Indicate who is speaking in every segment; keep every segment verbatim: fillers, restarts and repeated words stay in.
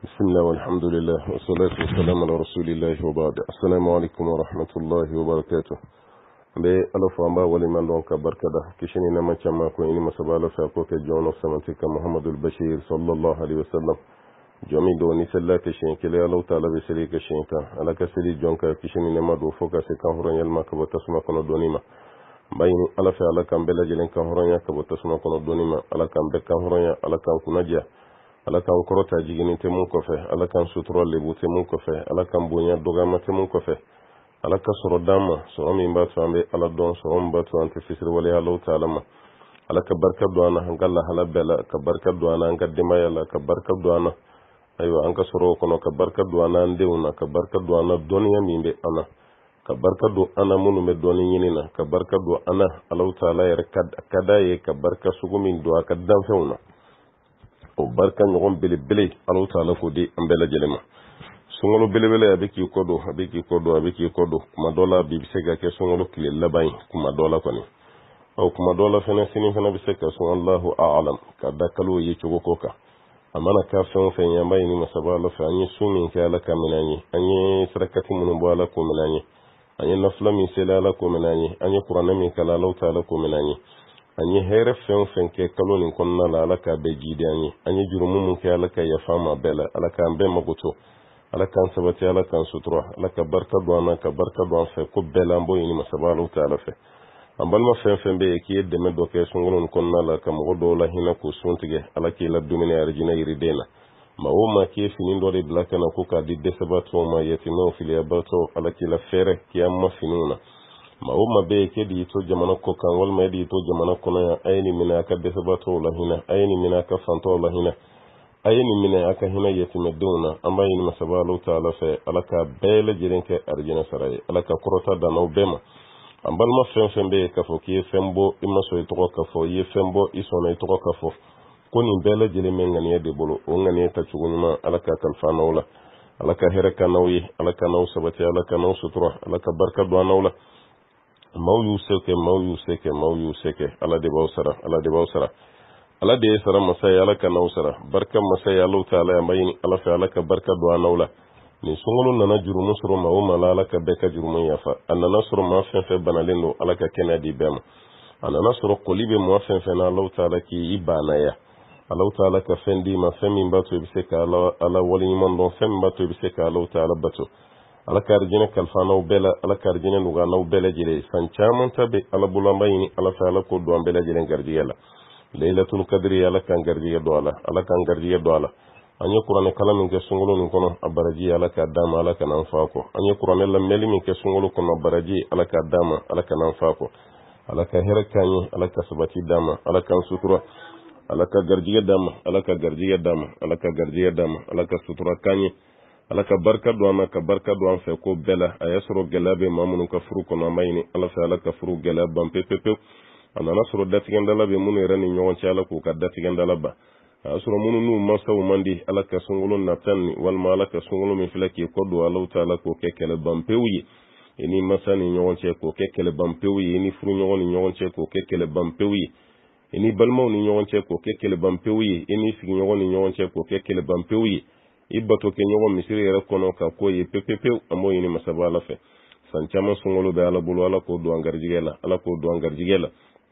Speaker 1: بسم الله والحمد لله والصلاة والسلام على رسول الله وبعد. السلام عليكم ورحمة الله وبركاته. be alafo amba wali man don ka barkada kishini na machama ko ini masabala fa ko ke jono samantika Muhammadul Bashir sallallahu alaihi wasallam jomi do ni sallata shin kile Allah taala be sele ka shinka alaka seli jonka kishini ne mado foka se kan horon yalma ka botasuma kono donima bayni alafa alaka mbela jelen kan horon ya ka botasuma kono donima alaka mbe kan horon ya alaka kunaja alakan korota jigini te mun kofe alakan sutrol le bute mun kofe alakan bonya dogama te mun kofe alaka soro dama soro min ba tambe ala don soro mba to ante fisir wali Allah taala ma alaka barka duana hangalla halabela ka barka duana ngaddima yalla ka barka duana aywa anka soro kono ka barka duana ndewna ka barka duana doniya mimbe ana ka barka du ana munu me doni yinina ka barka du ana Allah taala yer kada ye ka barka sugumin do aka dan fewna o barka ñogon bele bele Allah taala ko di ambela jelema sungolo bele bele abiki kodo abiki kodo abiki kodo kuma dola bi bisega ke sungolo kile labay kuma dola koni o kuma dola fene sini fene biseka sun Allahu a'lam kada kalo yi chugo koka amana ka fen fen yamba ni masabala fa anyi sumi ke ala kaminani anyi sarakati mun bo ala ko minani anyi nafla mi sela ala ko minani anyi qur'ana mi kala Allah taala ko minani anyi here fen fen ke kalo ni konna la alaka be jidi anyi anyi jurumu mun ke alaka ya fama bela alaka be magoto alaka sabati alaka sutura alaka barka duana ka barka duan fe ko bela mbo ni masabalu taala fe ambal ma fen fen be ke de me do ke sungulun konna la ka mo do la hina ko suntige alaki la dumini arjina iridena ma o ma ke finin do de blaka na ko ka di de sabato ma yetino filia bato alaki la fere ki amma finuna ma o ma be ke di to jamana ko kan wal ma di to jamana ko na ayni mina ka de sabato la hina ayni mina ka fanto la hina ayni mina aka hina yetime duna amba yin masabalu taala fe alaka bele jirenke arjina saray alaka korota da no bema ambal ma fen fen be ka fo ki fembo imma so to ka fo ye fembo isona to ka fo koni bele jile men ngani de bolo o ngani ta chugunuma alaka kalfana wala alaka heraka nawi alaka naw sabati alaka naw sutura alaka barka do nawla maw yuseke maw yuseke maw yuseke ala de bawsara ala de bawsara ala de sara masay alaka nawsara barka masay Allah taala mayni ala fa alaka barka do nawla ni sungulu nana jurumu suru ma o malala ka beka jurumu yafa anana suru ma fen fe banalendo alaka kenadi bema anana suru qolibe mo fen fe na Allah taala ki ibana ya Allah taala ka fendi ma femi mbato biseka ala ala wali man don femi mbato biseka Allah taala bato ala karjina kalfana bela ala karjina nuga na bela jile sanchaman tabe ala bulamba yini ala fa ala ko do bela jile garjiyala laylatul qadri ala kan garjiya do ala ala kan garjiya do ala anya qur'an kalamin ke sungulu ni kono abaraji ala ka dama ala kan anfako anya qur'an la meli min ke sungulu kono abaraji ala ka dama ala kan anfako ala ka herakani ala ka sabati dama ala kan sutura ala ka garjiya dama ala ka garjiya dama ala ka garjiya dama ala ka sutura kani ala ka barka duana ka barka duan fe ko bela ayasro gelabe mamun ka furu kono mayni ala fa ala ka furu gelaba pepepe anana soro datiganda labe munu rani nyon ci ala ko ka datiganda laba asro munu nu masaw mandi ala ka sungulun natanni wal malaka sungulun mi filaki ko do ala taala ko kekele bampewi eni masani nyon ci ko kekele bampewi eni furu nyon ni nyon ci ko kekele bampewi eni balmo ni nyon ci ko kekele bampewi eni sigi nyon ni nyon ci ko kekele bampewi ibato ke nyogo misiri yere kono ka ko ye pepepe amo yini masabala fe sanchama sungolo be ala bulu ala ko do angarjigela ala ko do angarjigela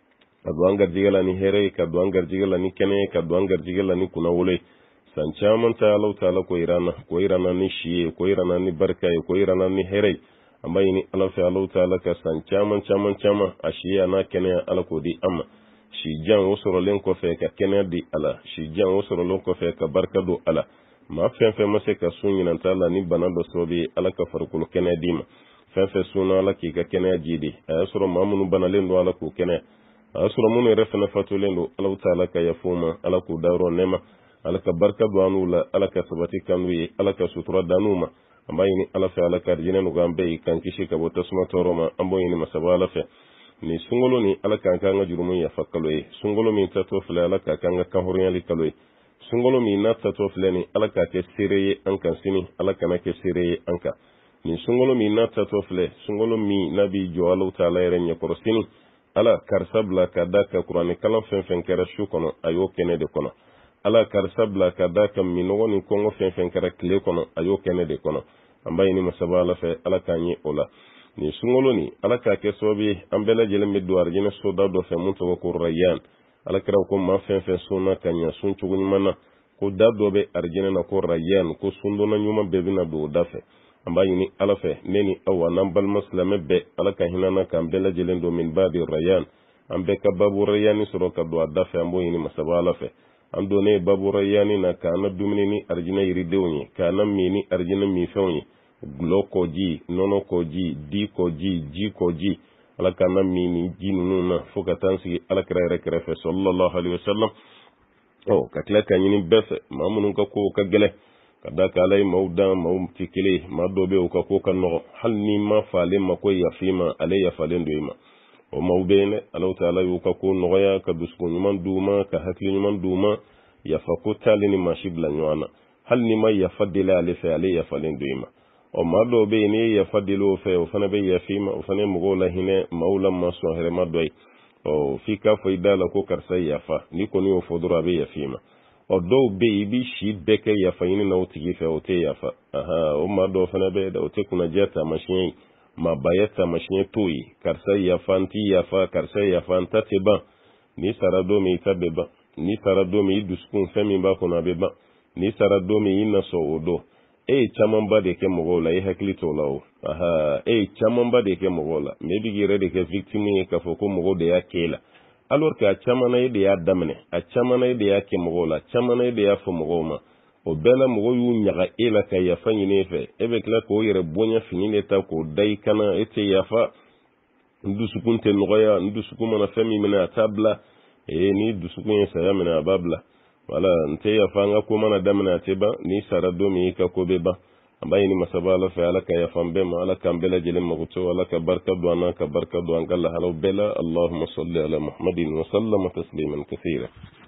Speaker 1: ado angarjigela ni here ka do angarjigela ni kene ka do angarjigela ni kuna wole sanchama ta ala taala ko irana ko irana ni shiye ko irana ni barka ko irana ni here amma yini ala fe ala taala ka sanchama chama chama ashiya na kene ala ko di amma shi jan wosoro len ko fe ka kene di ala shi jan wosoro len ko fe ka barka do ala ma fen fen mase ka sunyi nan tala ni bana do sobe ala ka farkul kene dima fen fen suna ala ki ka kene jidi ayasoro mamunu bana lendo ala ko kene ayasoro munu refena fatulendo ala taala ka yafuma ala ko dawro nema ala ka barka do anula ala ka sabati kanwi ala ka sutura danuma ambayini ala fa ala ka jinen ugambe kan kishi ka bota suma toroma amboyini masabala fe ni sungolo ni ala ka kanga jurumun ya fakaloy sungolo mi tato fala ala ka kanga ka horyali kaloy sungolo mi nata to fleni ala ka ke sireye anka sini ala kana ke sireye anka ni sungolo mi nata to fle sungolo mi nabi jo ala taala yeren ko sini ala karsabla ka daka qur'ani kala fen fen kera shu kono ayo kene de kono ala karsabla kada kam mi no ni kongo fen fen kara kile kono ayo kene de kono amba ini masaba ala fe ala kanyi ola ni sungolo ni ala ka ke sobi ambela jele mi duar jina soda do fe mun to ko rayyan ala kira ko ma fen fen suna kanya sun chuguni mana ko daddo be arjina na ko rayyan ko sundo na nyuma be bina do dafe amba ini ala fe neni awa nambal muslime be ala ka hinana ka ambela jele do min babi rayyan ambe ka babu rayyan soro ka do dafe ambo ini masaba ala fe ando ne babu rayyan na kana dumini ni arjina yiri dewni kana mini arjina mi fewni glo ko ji nono ko ji di ko ji ji ko ji ala kana mini ji nunu na foka tansi ala kira rek refe sallallahu alaihi wasallam o katla kanyini befe mamunun ka ko ka gele kada kalai mauda maum tikile madobe o ka ko kan no hal ni ma fale ma ko yafima alayya falen doima o maubene Allah ta'ala yu ka ko no ya ka dusko nyuman duma ka hakli nyuman duma ya fa ko talini mashibla nywana hal ni ma yafadila alayfa alayya falen doima o malo be ni ya fadilo fe o fana be ya fima o fana mugo la hine maula maso here madoy o fika faida la ko karsa ya fa ni ko ni o fodura be ya fima o do be bi shi beke ya fa yini na o tigi fe o te ya fa aha o mado fana be da o te kuna jata mashin ma bayata mashin toyi karsa ya fanti ya fa karsa ya fanta te ba ni sarado mi tabe ba ni sarado mi duskun femi ba ko na be ba ni sarado mi ina so odo e chaman ba de ke mogola e hakli to lawo aha e chaman ba de ke mogola maybe gire de ke victim ni ka foko mogo de ya kela alors que a chaman e de ya damne a chaman e de ya ke mogola chaman e de ya fo mogoma o bela mogo yu nyaga e la ka ya fanyi ne fe e be kla ko yere bonya fini ne ta ko dai kana ete ya fa ndu sukunte noya ndu sukuma na fami mena tabla e ni du sukun sa ya mena babla wala nte ya fanga ko mana damna teba ni sarado mi ka ko beba ambaye ni masabala fa alaka ya fambe ma alaka mbela jele maguto alaka barka duana ka barka duan galla halaw bela allahumma salli ala muhammadin wa sallama tasliman kaseera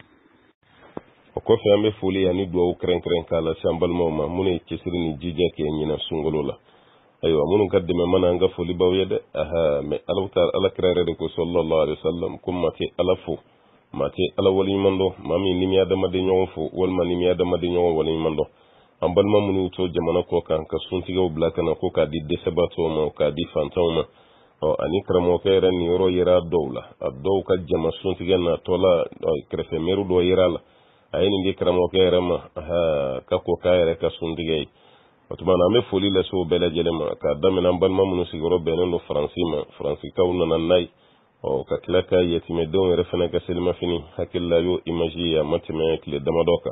Speaker 1: ko fe ambe fuli yani do kren kren kala shambal moma mune kisiri ni jija ke nyina sungolola aywa munun kadde me mana nga fuli bawyede aha me alawta alakra de ko sallallahu alaihi wasallam kumma ke alafu mate ala wali mando mami nimi adama de nyon fo wal man nimi adama de nyon wali mando ambal mamuni to jamana ko kan ka suntiga o blaka na ko ka di desabato mo ka di fantoma o ani kramo ke ran ni ro yira dowla addo ka jama suntiga na tola o krefe meru do yira la ayini ndi kramo ke rama ha ka ko ka yere ka suntiga yi otuma me foli la so bela jelema ka damina ambal mamuni sigoro benen no francima francika unna nanai o katlaka yetime don refana ka selma fini hakilla yo imaji ya matime kle damadoka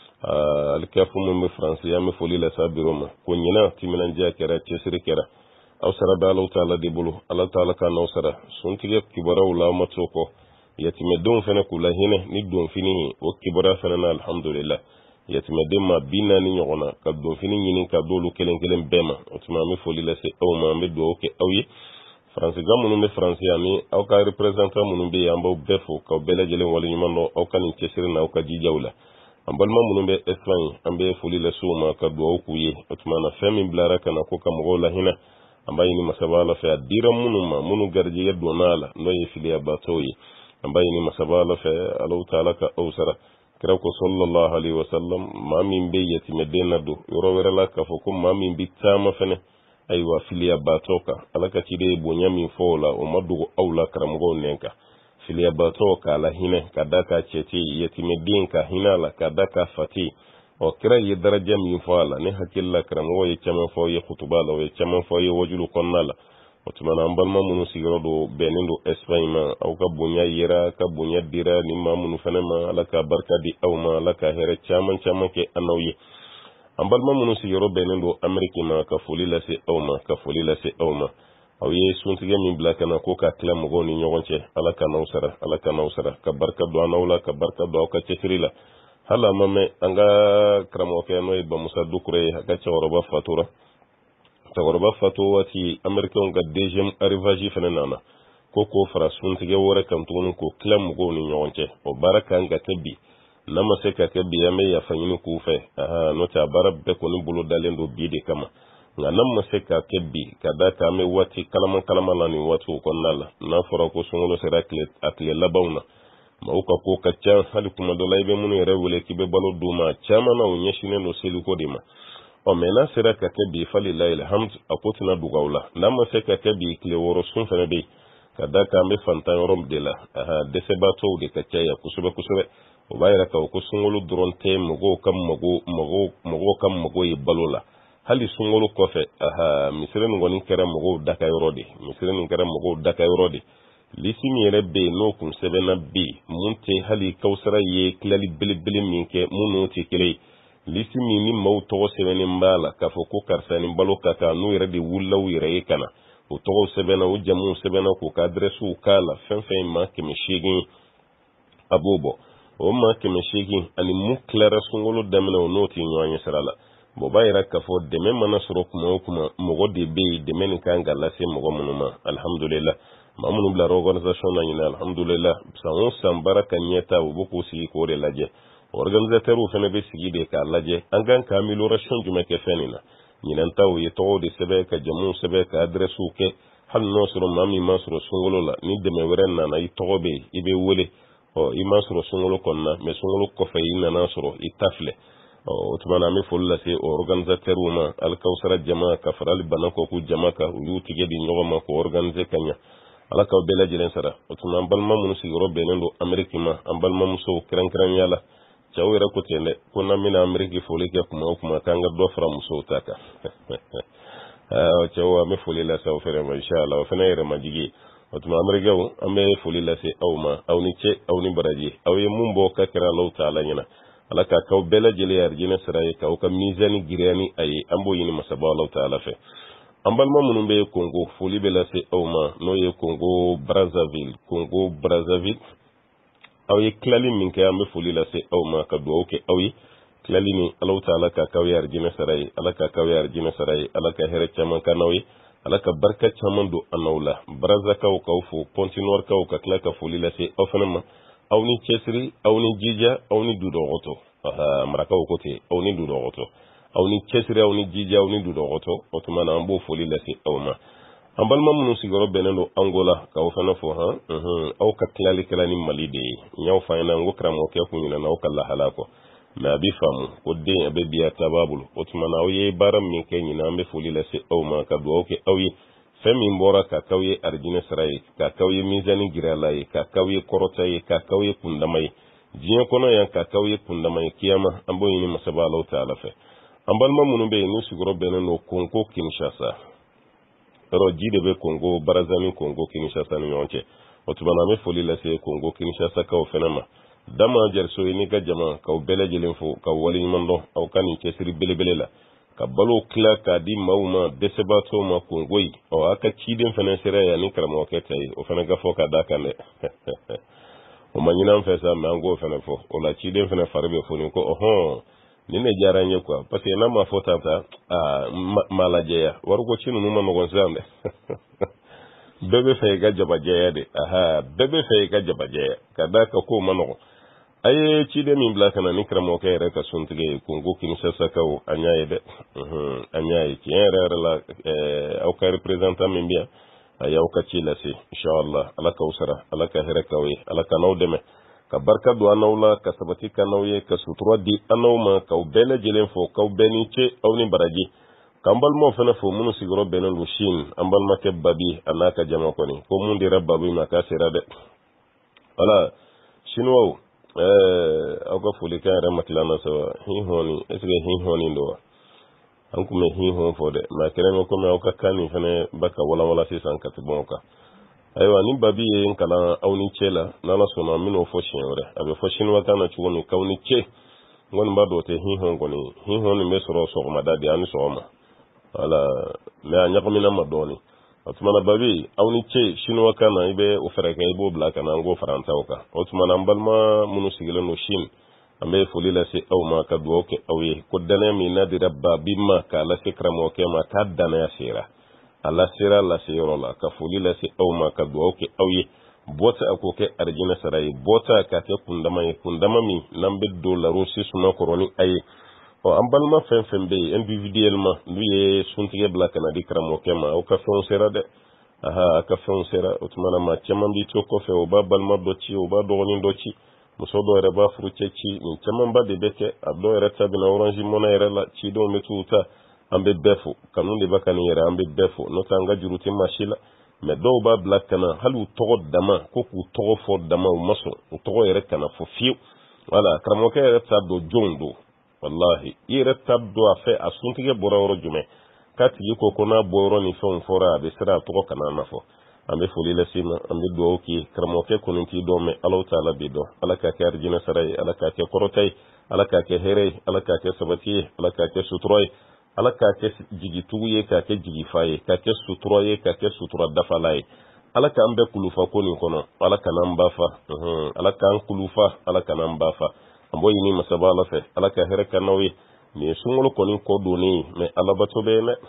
Speaker 1: alkafu mu france ya me foli la sabiroma ko nyina timina nja kera chesiri kera aw sara balo taala de bulu ala taala ka no sara suntige kibara wala matoko yetime don fana kula hine ni don fini o kibara fana na alhamdulillah yetime de ma bina ni nyona ka don fini nyini ka dolu kelen kelen bema otuma me foli la se o ma me do ke awye France gamu numbe France yani au ka representant munumbe yamba befo ka bela jele wali nyumano au kan kesiri na au ka jijawla ambal ma munumbe Espagne ambe fuli la suma ka do au kuye otmana femi blara kana ko ka mogola hina ambaye ni masabala fa dira munuma munu garje yaddo nala no yefili abatoyi ambaye ni masabala fa Allah taala ka ausara kira ko sallallahu alaihi wasallam ma min be yati medena do yoro werala ka fo ko ma min bitama fene aywa filia batoka alaka chide bonyami fola o madugo aula karamugo nenka filia batoka la hine kadaka cheti yetimedin ka hinala kadaka fati o kira ye daraja mi fola ne hakilla karamugo ye chama fo ye khutubala o ye chama fo ye wajulu konnala o tumana ambalma munu sigrodo benendo espagne au ka bonya yera ka bonya dira ni mamunu fanema alaka barka di awma alaka here chama chama ke anawye ambal mamunu si yoro benen do ameriki ma ka foli la se awma ka foli la se awma aw ye suntige min blaka na ko ka klam go ni nyonche ala ka nausara ala ka nausara ka barka do anawla ka barka do ka chefrila hala mame anga kramo ke no ba musa dukure ka chawro fatura tawro ba fatu wati amerika on ga deuxième arrivage fenana ko ko fara suntige wore kam tun ko klam go ni nyonche o baraka nga kebi nama se ka ke biya me ya fanyini ku fe aha no ta barab be ko ni bulu dalen do bide kama nga nama se ka ke bi kada ka me wati kalama kalama la ni watu ko nala na foro ko sungulo se rakle atle labawna ma uka ko ka ca hali kuma do lay be munu yere wele ki be balo duma chama na unyeshine no selu ko dima o mena sera ka ke bi fali la alhamd apotina dugawla nama se ka ke bi kle woro sun fene be kada ka me fanta rom de la aha de se bato de ka ca ya kusube kusube o bayra ka ko sungulu dronte mugo kam mugo mugo mugo kam mugo yi balola hali sungulu kofe aha misire ngoni kera mugo daka yorodi misire ngara mugo daka yorodi lisimi yɛrɛ bɛ yen n'o kun sɛbɛnna bi mun tɛ hali kawusara ye tilali belebele min kɛ mun n'o tɛ kelen ye lisimi ni maaw tɔgɔ sɛbɛnnen b'a la k'a fɔ ko karisa ni balo ka kan n'u yɛrɛ de wulila u yɛrɛ ye ka na o tɔgɔw sɛbɛnna o jamuw sɛbɛnna k'u ka adrɛsiw k'a la fɛn fɛn maa kɛmɛ seegin a b'o bɔ o maa kɛmɛ seegin ani mun tilara sunkalo daminɛ o n'o tɛ ɲɔgɔn ye sira la bɔn b'a yɛrɛ k'a fɔ dɛmɛ mana sɔrɔ kuma o kuma mɔgɔ de bɛ yen dɛmɛ nin kan ka lase mɔgɔ minnu ma alihamudulilayi ma minnu bila organisation na ɲinɛ alhamdulillah san o san baara ka ɲɛta u bɛ k'u sigi k'o de lajɛ organisateurs fana bɛ sigi de k'a lajɛ an kan ka amélioration jumɛn kɛ fɛn nin na ɲinɛn ta u ye tɔgɔw de sɛbɛn ka jamuw sɛbɛn ka adrɛsiw kɛ hali n'o sɔrɔ maa min ma sɔrɔ sunkalo la ni dɛmɛ wɛrɛ nana i tɔgɔ bɛ yen i bɛ wele ɔ i ma sɔrɔ sunkalo kɔnɔna mɛ sunkalo kɔfɛ i nana sɔrɔ i ta filɛ ɔ o tuma na an bɛ foli lase o organisateurs ma alikawusara jama ka fara ali bana kɔkun jama kan u y'u tigɛ di ɲɔgɔn ma k'o organiser ka ɲɛ ala k'aw bɛɛ lajɛlen sara o tuma an balima minnu sigiyɔrɔ bɛnnen don ameriki ma an balimamusow kɛrɛnkɛrɛnya la cɛw yɛrɛ ko ten dɛ ko n'an bɛna ameriki foli kɛ kuma o kuma k'an ka dɔ fara musow ta kan cɛw an bɛ foli lase aw fɛnɛ ma inshallah o fɛnɛ yɛrɛ ma jigi o tuma amerikɛw an bɛ foli lase aw ma aw ni ce aw ni baraji aw ye mun bɔ ka kɛra alaw ta ala ɲɛna ala k'a k'aw bɛɛ lajɛlen arijinɛ sara ye k'aw ka mizani giriya ni a ye an b'o ɲini masaba alaw ta ala fɛ an balima minnu bɛ Congo foli bɛ lase aw ma n'o ye Congo Brazzaville Congo Brazzaville aw ye tilali min kɛ an bɛ foli lase aw ma ka dugawu kɛ aw ye tilali min alaw ta ala ka k'aw ye arijinɛ sara ye ala ka k'aw ye arijinɛ sara ye ala ka hɛrɛ caman ka n'aw ye ala ka barika caman don an n'aw la Brazzakaw k'aw fo Pointe-Noire ka tila ka foli lase aw fana ma aw ni cɛsiri aw ni jija aw ni dudɔgɔtɔ aha marakaw ko ten aw ni dudɔgɔtɔ aw ni cɛsiri aw ni jija aw ni dudɔgɔtɔ o tuma na an b'o foli lase aw ma an balima minnu sigiyɔrɔ bɛnnen don Angola k'aw fana fɔ han aw ka tilali kɛla ni Mali de ye n y'aw fɔ an ɲɛna n ko karamɔgɔkɛ kun ɲinɛna aw ka lahala kɔ mɛ a bɛ faamu ko den a bɛ biya ta b'a bolo o tuma na aw ye baara min kɛ ɲinan an bɛ foli lase aw ma ka dugawu kɛ aw ye fɛn min bɔra ka k'aw ye arijinɛ sara ye ka k'aw ye mizani girala ye ka k'aw ye kɔrɔta ye ka k'aw ye kundama ye diɲɛ kɔnɔ yan ka k'aw ye kundama ye kiyama an b'o ɲini masaba alaw ta ala fɛ an balima minnu bɛ yen n'u sigiyɔrɔ bɛnnen don Congo Kinshasa yɔrɔ ji de bɛ Congo Brazza ni Congo Kinshasa ni ɲɔgɔn cɛ o tuma na an bɛ foli lase Congo Kinshasa kaw fana ma dama jariso ye n'i ka jama k'aw bɛɛ lajɛlen fo k'aw waleɲuman dɔn aw ka nin cɛsiri belebele la ka balo tila k'a di maaw ma dɛsɛbaatɔw ma Congo yi ɔ a ka ciden fana sera yan ni karamɔgɔkɛ ta ye o fana ka fɔ ka d'a kan dɛ o ma ɲin'an fɛ sa mɛ an k'o fana fɔ o la ciden fana fari bɛ foni ko ɔhɔn nin de diyara n ye quoi parce que n'a ma fɔ tan ta aa ma lajɛya wariko ci ninnu ma nɔgɔn sisan dɛ bɛɛ bɛ fɛ i ka jabajɛya de aha bɛɛ bɛ fɛ i ka jabajɛya ka d'a kan kow ma nɔgɔn a ye ciden min bila ka na ni karamɔgɔkɛ yɛrɛ ka suntigɛ ye Congo Kinshasa kaw an y'a ye dɛ an y'a ye tiɲɛ yɛrɛ yɛrɛ la aw ka représentant min bɛ yan a y'aw ka ci lase inshallah ala k'aw sara ala ka hɛrɛ k'aw ye ala ka n'aw dɛmɛ ka barika don an n'aw la ka sabati ka n'aw ye ka sutura di an n'aw ma k'aw bɛɛ lajɛlen fo k'aw bɛɛ ni ce aw ni baraji k'an balimaw fana fo minnu sigiyɔrɔ bɛnnen don Chine an balimakɛ Babi a n'a ka jama kɔni ko mun dira Babi ma k'a sera dɛ wala Chinois ɛɛ aw ka folikan yɛrɛ ma tila na saba hin hɔni est ce que hin hɔni don wa an kun bɛ hin hɔn fɔ dɛ mɛ a kɛra komi aw ka kan nin fana ba ka walawala sisan ka tɛmɛ o kan ayiwa ni Babi ye n kalan aw ni cɛ la n'ala sɔnna an bɛn'o fɔ siɲɛ wɛrɛ a bɛ fɔ Chinois kan na cogo min k'aw ni cɛ n kɔni b'a dɔn o tɛ hin hɔn kɔni hin hɔn nin bɛ sɔrɔ sɔgɔmada de an ni sɔgɔma wala mɛ a ɲagamina ma dɔɔnin o tuma na Babi aw ni cɛ Chinois kan na i bɛ o fɛɛrɛ kɛ i b'o bila ka na an k'o fara an taw kan o tuma na an balima minnu sigilen don Chine an bɛ foli lase aw ma ka dugawu kɛ aw ye ko danaya min n'a dira Babi ma k'a lase karamɔgɔkɛ ma k'a danaya sera a lasera laseyɔrɔ la ka foli lase aw ma ka dugawu kɛ aw ye bɔta a k'o kɛ arijinɛ sara ye bɔta k'a kɛ kundama ye kundama min n'an bɛ don larosi suma kɔrɔ ni a ye ɔ an balima fɛn fɛn bɛ yen individuellement n'u ye suntigɛ bila ka na di karamɔgɔkɛ ma aw ka fɛnw sera dɛ aha aka fɛnw sera o tuma na maa caman b'i to kɔfɛ o b'a balima dɔ ci o b'a dɔgɔnin dɔ ci muso dɔ yɛrɛ b'a furu cɛ ci nin camanba de bɛ kɛ a dɔw yɛrɛ ta bɛna orange money yɛrɛ la cidenw bɛ t'u ta an bɛ bɛɛ fo kanu de bɛ ka nin yɛrɛ an bɛ bɛɛ fo n'o tɛ an ka juru tɛ maa si la mais dɔw b'a bila kana hali u tɔgɔ dama ko k'u tɔgɔ fɔ dama u ma sɔn u tɔgɔ yɛrɛ kana fɔ fiyewu wala karamɔgɔkɛ yɛrɛ t'a dɔn jɔnw don wallahi i yɛrɛ t'a dɔn a fɛ a suntigɛ bɔra yɔrɔ jumɛn k'a tigi ko ko n'a bɔ yɔrɔ ni fɛnw fɔra a bɛ siran a tɔgɔ kana na fɔ an bɛ foli lase ma an bɛ dugawu k'i ye karamɔgɔkɛ kɔni t'i dɔn mɛ Alahu Taala b'i dɔn ala k'a kɛ arijinɛ sara ye ala k'a kɛ kɔrɔta ye ala k'a kɛ hɛrɛ ye ala k'a kɛ sabati ye ala k'a kɛ sutura ye ala k'a kɛ jigitugu ye k'a kɛ jigifa ye k'a kɛ sutura ye k'a kɛ sutura dafala ye ala k'an bɛɛ kulufa ko nin kɔnɔ ala kan'an ba fa ala k'an kulufa ala kan'an ba fa an b'o ɲini masaba ala fɛ ala ka hɛrɛ ka n'aw ye nin ye sunkalo kɔni kɔ donnen ye mɛ alabato bɛ yen dɛ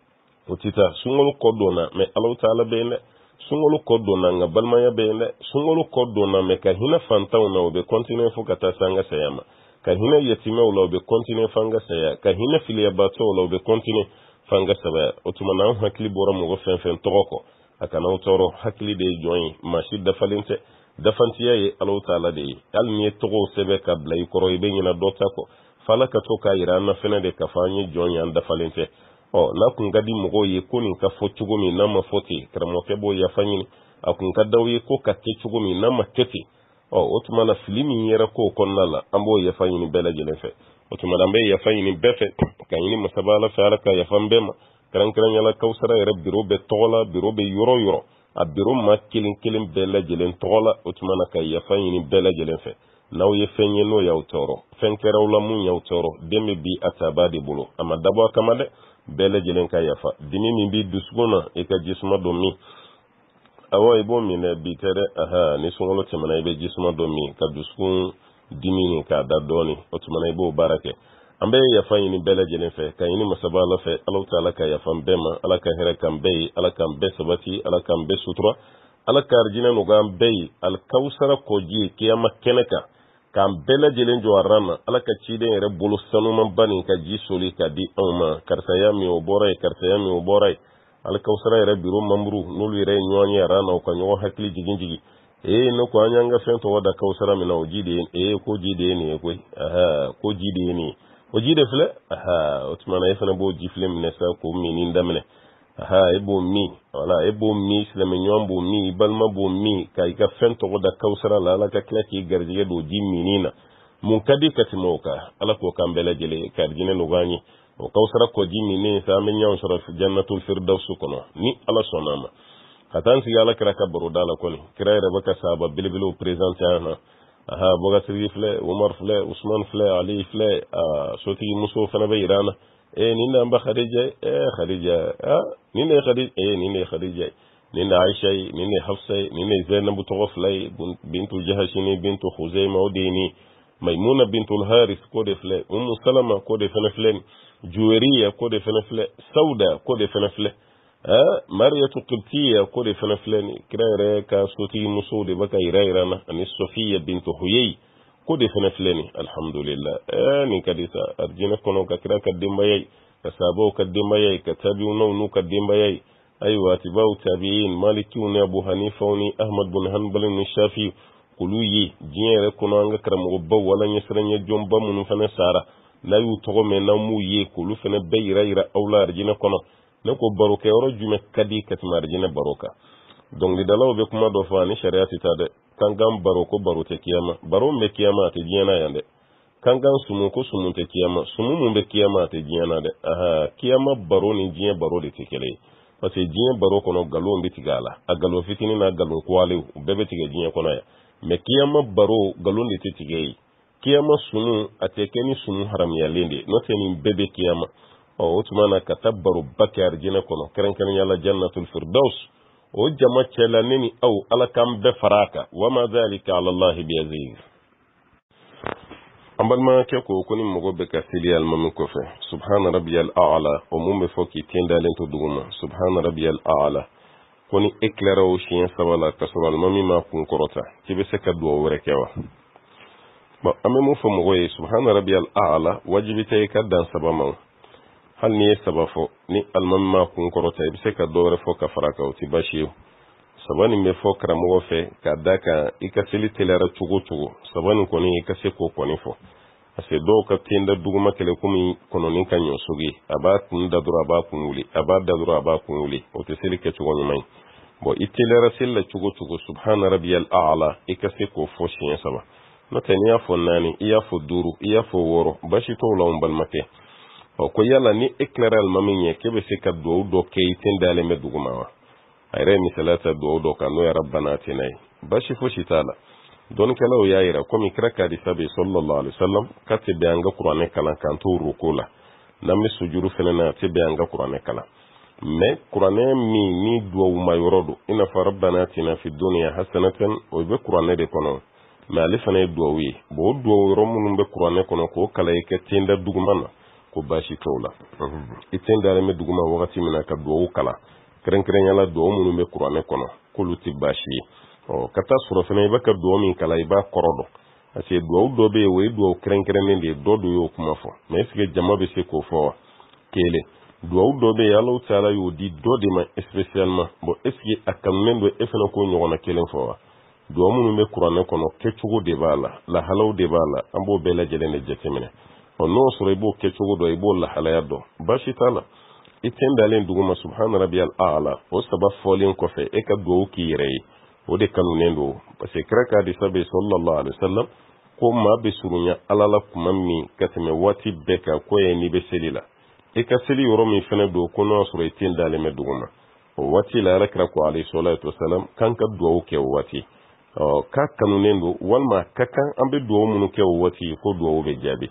Speaker 1: o tɛ taa sunkalo kɔ donna mɛ Alahu Taala bɛ yen dɛ sunkalo kɔ donna nka balimaya bɛ yen dɛ sunkalo kɔ donna mɛ ka hinɛ fantanw na o bɛ continuer fo ka taa se an ka saya ma ka hinɛ yatimɛw la o bɛ continuer fo an ka saya ka hinɛ filiyabaatɔw la o bɛ continuer fo an ka saya o tuma na an hakili bɔra mɔgɔ fɛn fɛn tɔgɔ kɔ a kana aw tɔɔrɔ hakili de ye jɔn ye maa si dafalen tɛ dafantiya ye Alahu Taala de ye hali ni ye tɔgɔw sɛbɛn ka bila i kɔrɔ i bɛ ɲinɛ dɔ ta kɔ f'Ala ka to k'a yira an na fɛnɛ de k'a fɔ an ye jɔn ye an dafalen tɛ ɔ n'a kun ka di mɔgɔw ye ko nin ka fɔ cogo min n'a ma fɔ ten karamɔgɔkɛ b'o yafa ɲini a kun ka d'aw ye ko ka kɛ cogo min n'a ma kɛ ten ɔ o tuma na fili min yɛrɛ k'o kɔnɔna la an b'o yafa ɲini bɛɛ lajɛlen fɛ o tuma na an bɛ yafa ɲini bɛɛ fɛ ka ɲini masaba Ala fɛ Ala ka yafa n bɛɛ ma kɛrɛnkɛrɛnyala Kawusara yɛrɛ biro bɛ tɔgɔ la biro bɛ yɔrɔ yɔrɔ a biro maa kelen kelen bɛɛ lajɛlen tɔgɔ la o tuma na ka yafa ɲini bɛɛ lajɛlen fɛ n'aw ye fɛn ye n'o y'aw tɔɔrɔ fɛn kɛraw la mun y'aw tɔɔrɔ den bɛ bi a taabaa de bolo a ma dabɔ a kama dɛ bɛɛ lajɛlen ka yafa dimi min b'i dusukun na i ka jisuma dɔ min awɔ i b'o min dɛ bi tɛ dɛ aha ni sunkalo tɛmɛna i bɛ jisuma dɔ min ka dusukun dimi nin k'a da dɔɔnin o tuma na i b'o baara kɛ an bɛ yafa ɲini bɛɛ lajɛlen fɛ ka ɲini masaba Ala fɛ Alahu Taala ka yafa n bɛɛ ma ala ka hɛrɛ k'an bɛɛ ye ala k'an bɛɛ sabati ala k'an bɛɛ sutura ala ka arijinɛ nɔgɔya an bɛɛ ye alikawusara kɔji ye kiyama kɛnɛ kan k'an bɛɛ lajɛlen jɔ a ran na ala ka ciden yɛrɛ bolo sanumanba nin ka ji soli ka di anw ma karisaya min o bɔra ye karisaya min o bɔra ye alikawusara yɛrɛ biro mamuru n'olu yɛrɛ ye ɲɔgɔn ye a ran na u ka ɲɔgɔn hakili jigin jigin ee ne ko an y'an ka fɛn tɔgɔ da Kawusara min na o ji de ye ee ko ji de ye nin ye koyi aha ko ji de ye nin ye o ji de filɛ aha o tuma na e fana b'o ji filɛ minɛ sa k'o min daminɛ aha e b'o min wala e b'o min silamɛɲɔgɔn b'o min i balima b'o min ka i ka fɛn tɔgɔ da Kawusara la ala ka tila k'i garijɛgɛ don ji minin na mun ka di ka tɛmɛ o kan ala k'o k'an bɛɛ lajɛlen ka arijinɛ nɔgɔya an ye o Kawusara kɔji minin sa an bɛ ɲɔgɔn sɔrɔ jannatul firdawsi kɔnɔ ni ala sɔnna a ma ka taa an sigi ala kira ka baroda la kɔni kira yɛrɛ bɛ ka sahaba belebelew présenté an na aha Bubakari filɛ Umar filɛ Usman filɛ Ali filɛ sotigi muso fana bɛ yira an na eh nin de an ba Khadija eh Khadija ah nin de Khadija eh nin de Khadija nin de Aisha nin de Hafsa nin de Zainab tɔgɔ fila ye bintu Jahash ni bintu Khuzaima o de ni Maimuna bintul Haris ko de filɛ Ummu Salama ko de fana filɛ Juwariya ko de fana filɛ Sauda ko de fana filɛ ah Mariyatu Qibtiyya ko de fana filɛ ni kira yɛrɛ ka sotigi muso de bɛ ka yira yira na ani Sofiya bintu Huyay ko de fana filɛ ni alhamdulillah eh nin ka di sa arijinɛ kɔnɔ ka kira ka denbaya ye ka sahabaw ka denbaya ye ka tabi'unaw n'u ka denbaya ye ayiwa atiba'u tabi'in malikiw ni Abu Hanifaw ni Ahmad bin Hanbal ni Shafi'i k'olu ye diɲɛ yɛrɛ kɔnɔ an ka karamɔgɔbaw wala ɲɛsiranɲɛ jɔnba minnu fana sara n'a y'u tɔgɔ mɛn n'an m'u ye k'olu fana bɛɛ yira yira aw la arijinɛ kɔnɔ ne ko barokɛyɔrɔ jumɛn ka di ka tɛmɛ arijinɛ baro kan dɔnkilidalaw bɛ kuma dɔ fɔ ani sariya tɛ taa dɛ kankan baro ko baro tɛ kiyama baro min bɛ kiyama a tɛ diɲɛ na yan dɛ kankan sumu ko sumu tɛ kiyama sumu min bɛ kiyama a tɛ diɲɛ na dɛ aha kiyama baro ni diɲɛ baro de tɛ kelen ye parce que diɲɛ baro kɔnɔ nkalon bɛ tigɛ a la a nkalon fitinin n'a nkalon kuwalew u bɛɛ bɛ tigɛ diɲɛ kɔnɔ yan mais kiyama baro nkalon de tɛ tigɛ yen kiyama sumu a tɛ kɛ ni sumu haramuyalen de n'o tɛ nin bɛɛ bɛ kiyama ɔ o tuma na ka taa baroba kɛ arijinɛ kɔnɔ kɛrɛnkɛrɛnya la jannatul firdaus o jama cɛla ne ni aw ala k'an bɛɛ fara a kan wa ma dhalika ala allahi biaziz an balimakɛ ko ko ni mɔgɔ bɛ ka seli alimami kɔfɛ subhana rabbiyal a'la o mun bɛ fɔ k'i ten dalen to duguma subhana rabbiyal a'la ko ni e tilara o siɲɛ saba la ka sɔrɔ alimami ma kun kɔrɔta k'i bɛ se ka duwawu wɛrɛ kɛ wa bon an bɛ mun fɔ mɔgɔ ye subhana rabbiyal a'la wajibi tɛ i ka dan saba ma hal ni ye saba fɔ ni alimami ma kun kɔrɔta i bɛ se ka dɔ wɛrɛ fɔ ka fara kan o ti baasi ye saba nin bɛ fɔ karamɔgɔ fɛ ka da kan i ka seli teliyara cogo cogo saba nin kɔni i ka se k'o kɔni fɔ parce que dɔw ka tenda duguma kɛlɛ komi kɔnɔnin ka ɲɔsoge a b'a kun da dɔrɔn a b'a kun wuli a b'a da dɔrɔn a b'a kun wuli o tɛ seli kɛcogo ɲuman ye bon i teliyara seli la cogo cogo subhana rabbiyal a'la i ka se k'o fɔ siɲɛ saba n'o tɛ n'i y'a fɔ naani i y'a fɔ duuru i y'a fɔ wɔɔrɔ baasi t'o la n balimakɛ ɔ ko yala ni e tilara alimami ɲɛ k'e bɛ se ka duwawu dɔ kɛ i ten dalen bɛ duguma wa a yɛrɛ ye misaliya ta duwawu dɔ kan n'o ye rabbana atina ye baasi fosi t'a la dɔnnikɛlaw y'a yira komi kira ka hadisa bɛ sallallahu alaihi wasallam k'a tɛ bɛn an ka kuranɛ kalan k'an to ruko la n'an bɛ sujuru fana na a tɛ bɛn an ka kuranɛ kalan mais kuranɛ min ni duwawu ma yɔrɔ don i n'a fɔ rabbana atina fi dunya hasanatan o bɛ kuranɛ de kɔnɔ mais ale fana ye duwawu ye bon o duwawu yɔrɔ minnu bɛ kuranɛ kɔnɔ k'o kalan i kɛ tenda duguma na ko baasi t'o la i ten dalen bɛ duguma wagati min na ka duwawu kalan kɛrɛnkɛrɛnyala duwawu minnu bɛ kuranɛ kɔnɔ k'olu tɛ baasi ye ɔ ka taa sɔrɔ fana i bɛ ka duwawu min kalan i b'a kɔrɔ dɔn parce que duwawu dɔ bɛ yen o ye duwawu kɛrɛnkɛrɛnnen de ye dɔ de y'o kuma fɔ mais est ce que jama bɛ se k'o fɔ wa kelen duwawu dɔ bɛ yen Alahu Taala y'o di dɔ de ma spécialement bon est ce que a kanunen don e fana k'o ɲɔgɔnna kelen fɔ wa duwawu minnu bɛ kuranɛ kɔnɔ kɛcogo de b'a la lahalaw de b'a la an b'o bɛɛ lajɛlen de jateminɛ ɔ n'o sɔrɔ i b'o kɛcogo dɔn i b'o lahalaya dɔn baasi t'a la i ten dalen duguma subhana rabbiyal a'la o saba fɔlen kɔfɛ e ka duwawu k'i yɛrɛ ye o de kanunen don parce que kira ka hadisa bɛ sallallahu alaihi wasallam ko maa bɛ surunya ala la kuma min ka tɛmɛ waati bɛɛ kan ko ye n'i bɛ seli la i ka seli yɔrɔ min fana don ko n'o sɔrɔ i ten dalen bɛ duguma o waati la ala kira ko alayhi salatu wasalam k'an ka duwawu kɛ o waati ɔ k'a kanunen don walima ka kan an bɛ duwawu minnu kɛ o waati ko duwawu bɛ jaabi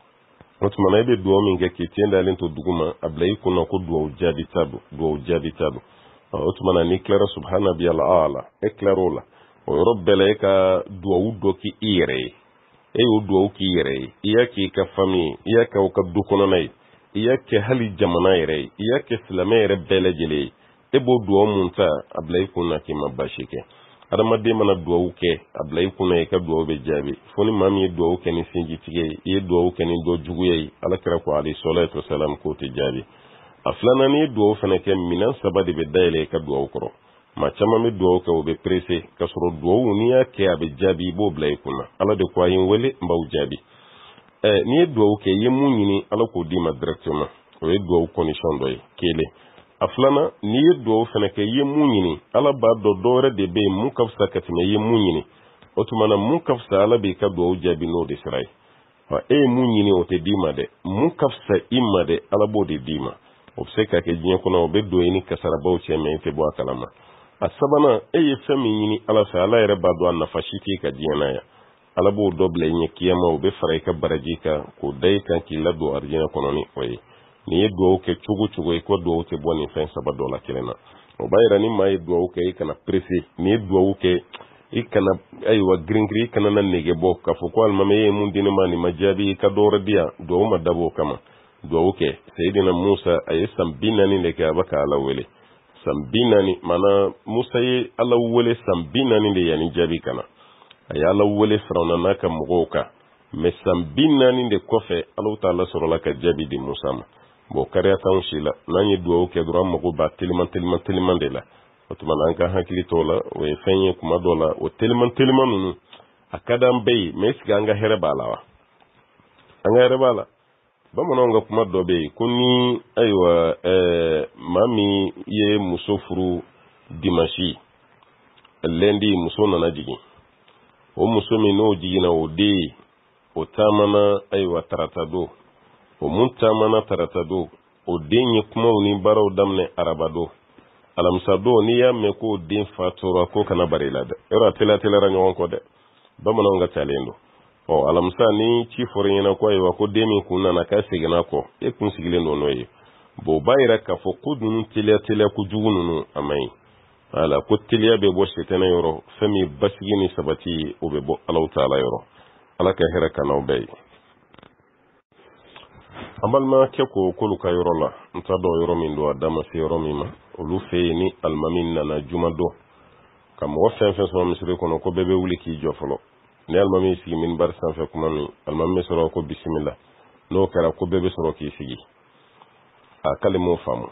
Speaker 1: o tuma na i bɛ duwawu min kɛ k'i ten dalen to duguma a bila i kunna ko duwawu jaabi ta don duwawu jaabi ta don o tuma na n'i tilara subhana rabbiyal a'la e tilar'o la o yɔrɔ bɛɛ la e ka duwawu dɔ k'i yɛrɛ ye e y'o duwawu k'i yɛrɛ ye i y'a k'i ka famille i y'a kɛ o ka du kɔnɔna ye i y'a kɛ hali jamana yɛrɛ ye i y'a kɛ silamɛ yɛrɛ bɛɛ lajɛlen ye e b'o duwawu mun ta a bila i kunna k'i ma baasi kɛ adamaden mana duwawu kɛ a bila i kunna i ka duwawu bɛ jaabi fo ni maa min ye duwawu kɛ ni sinjitigɛ ye i ye duwawu kɛ ni dɔ juguya ye ala kira ko alayhi salatu wasalam k'o tɛ jaabi a filanan ni ye duwawu fana kɛ minɛn saba de bɛ dayɛlɛ i ka duwawu kɔrɔ maa caman bɛ duwawu kɛ o bɛ pressé ka sɔrɔ duwawu n'i y'a kɛ a bɛ jaabi i b'o bila i kunna ala de ko a ye n wele n b'aw jaabi ɛ n'i ye duwawu kɛ i ye mun ɲini ala k'o d'i ma directement o ye duwawu condition dɔ ye kelen a filanan n'i ye duwawu fana kɛ i ye mun ɲini ala b'a dɔn dɔ wɛrɛ de bɛ yen mun ka fisa ka tɛmɛ i ye mun ɲini o tuma na mun ka fisa ala b'i ka duwawu jaabi n'o de sira ye ɔ e ye mun ɲini o tɛ d'i ma dɛ mun ka fisa i ma dɛ ala b'o de d'i ma o bɛ se ka kɛ diɲɛ kɔnɔ o bɛ don i ni kasarabaw cɛ mɛ i tɛ bɔ a kalama a sabanan e ye fɛn min ɲini ala fɛ ala yɛrɛ b'a dɔn a nafa si t'i ka diɲɛ na yan ala b'o dɔ bila i ɲɛ kiyama o bɛ fara i ka baraji kan k'o da i kan k'i ladon arijinɛ kɔnɔ ni o ye n'i ye duwawu kɛ cogo cogo i ko duwawu tɛ bɔ nin fɛn saba dɔ la kelen na o b'a yira ni maa ye duwawu kɛ i kana pressé n'i ye duwawu kɛ i kana ayiwa girin-girin i kana na nege bɔ k'a fɔ ko alimami e ye mun di ne ma nin ma jaabi i ka dɔ wɛrɛ di yan duwawu ma dabɔ o kama duwawu kɛ sayidina musa a ye san bi naani de kɛ a bɛ ka ala wele san bi naani maana musa ye ala wele san bi naani de yanni jaabi kana a ye ala wele firawuna n'a ka mɔgɔw kan mais san bi naani de kɔfɛ ala taala sɔrɔla ka jaabi di musa ma bon kariya t'anw si la n'an ye duwawu kɛ dɔrɔn an mago b'a teliman teliman teliman de la o tuma na an ka hakili t'o la o ye fɛn ye kuma dɔ la o teliman teliman ninnu a ka d'an bɛɛ ye mais est ce que an ka hɛrɛ b'a la wa an ka hɛrɛ b'a la bamananw ka kuma dɔ bɛ yen ko ni ayiwa ɛɛ maa min ye muso furu dimanche lundi muso nana jigin o muso min n'o jiginna o den o taamana ayiwa tarata don o mun taamana tarata don o den ye kumaw ni baaraw daminɛ araba don alamisa don n'i y'a mɛn ko den fatura ko kana bari la dɛ yɔrɔ a teliya teliyara ɲɔgɔn kɔ dɛ bamananw ka talen don ɔ alamisa ni ci fɔra ɲɛna ko ayiwa ko den min kun nana k'a seginna kɔ e kun sigilen don n'o ye bon o b'a yira k'a fɔ ko ninnu teliya teliya kojugu ninnu a man ɲi wala ko teliya bɛ bɔ setɛnɛ yɔrɔ fɛn min basigi ni sabati o bɛ bɔ Alahu Taala yɔrɔ ala ka hɛrɛ k'an'aw bɛɛ ye an balimakɛ ko k'olu ka yɔrɔ la n t'a dɔn yɔrɔ min don a da ma se yɔrɔ min ma olu fɛ yen ni alimami nana juma don ka mɔgɔ fɛn fɛn sɔrɔ misiri kɔnɔ ko bɛɛ bɛ wuli k'i jɔ fɔlɔ ni alimami sigi minibari sanfɛ kuma min alimami bɛ sɔrɔ ko bisimila n'o kɛra ko bɛɛ bɛ sɔrɔ k'i sigi a k'ale m'o faamu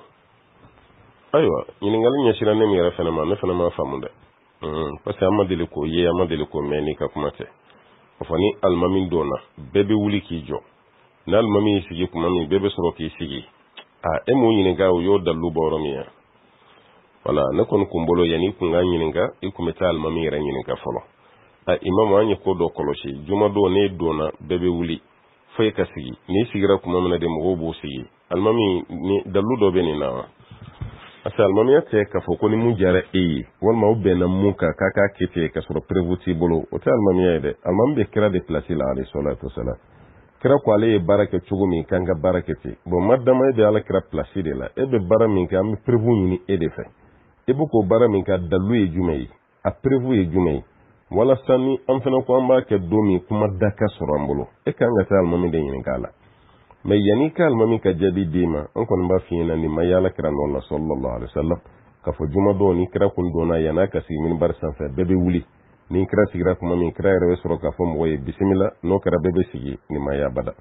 Speaker 1: ayiwa ɲininkali ɲɛsira ne min yɛrɛ fɛnɛ ma ne fɛnɛ m'a faamu dɛ parce que an ma deli k'o ye an ma deli k'o mɛn n'i ka kuma tɛ o fɔ ni alimami donna bɛɛ bɛ wuli k'i jɔ ni alimami y'i sigi kuma min bɛɛ bɛ sɔrɔ k'i sigi a e m'o ɲininka o y'o dalilu bɔ yɔrɔ min ya wala ne kɔni kun bolo yanni i kun ka ɲininka i kun bɛ taa alimami yɛrɛ ɲininka fɔlɔ a imamu an ye ko dɔ kɔlɔsi juma don ne donna bɛɛ bɛ wuli fo e ka sigi n'i sigira kuma min na de mɔgɔw b'u sigi alimami ni dalilu dɔ bɛ nin na wa parce que alimamiya tɛ k'a fɔ ko ni mun diyara e ye walima o bɛnna mun kan k'a k'a kɛ ten k'a sɔrɔ prévu t'i bolo o tɛ alimamiya ye dɛ alimami bɛ kira de place la alayhi salatu wasalam kira ko ale ye baara kɛ cogo min kan ka baara kɛ ten bon madama e bɛ ala kira place de la e bɛ baara min kɛ an bɛ prévu ɲini e de fɛ e bɛ k'o baara min kɛ dalilu ye jumɛn ye a prévu ye jumɛn ye walasa ni an fana ko an b'a kɛ don min kuma da ka sɔrɔ an bolo e kan ka taa alimami de ɲininka a la mais yanni ka alimami ka jaabi d'i ma an kɔni b'a f'i ɲɛna nin ma ye ala kira nɔ la sallallahu alaihi wasallam k'a fɔ juma don ni kira kun donna yan'a ka sigi minibari sanfɛ bɛɛ bɛ wuli ni kira sigira kuma min kira yɛrɛ bɛ sɔrɔ k'a fɔ mɔgɔ ye bisimila n'o kɛra bɛɛ bɛ sigi nin ma ye abada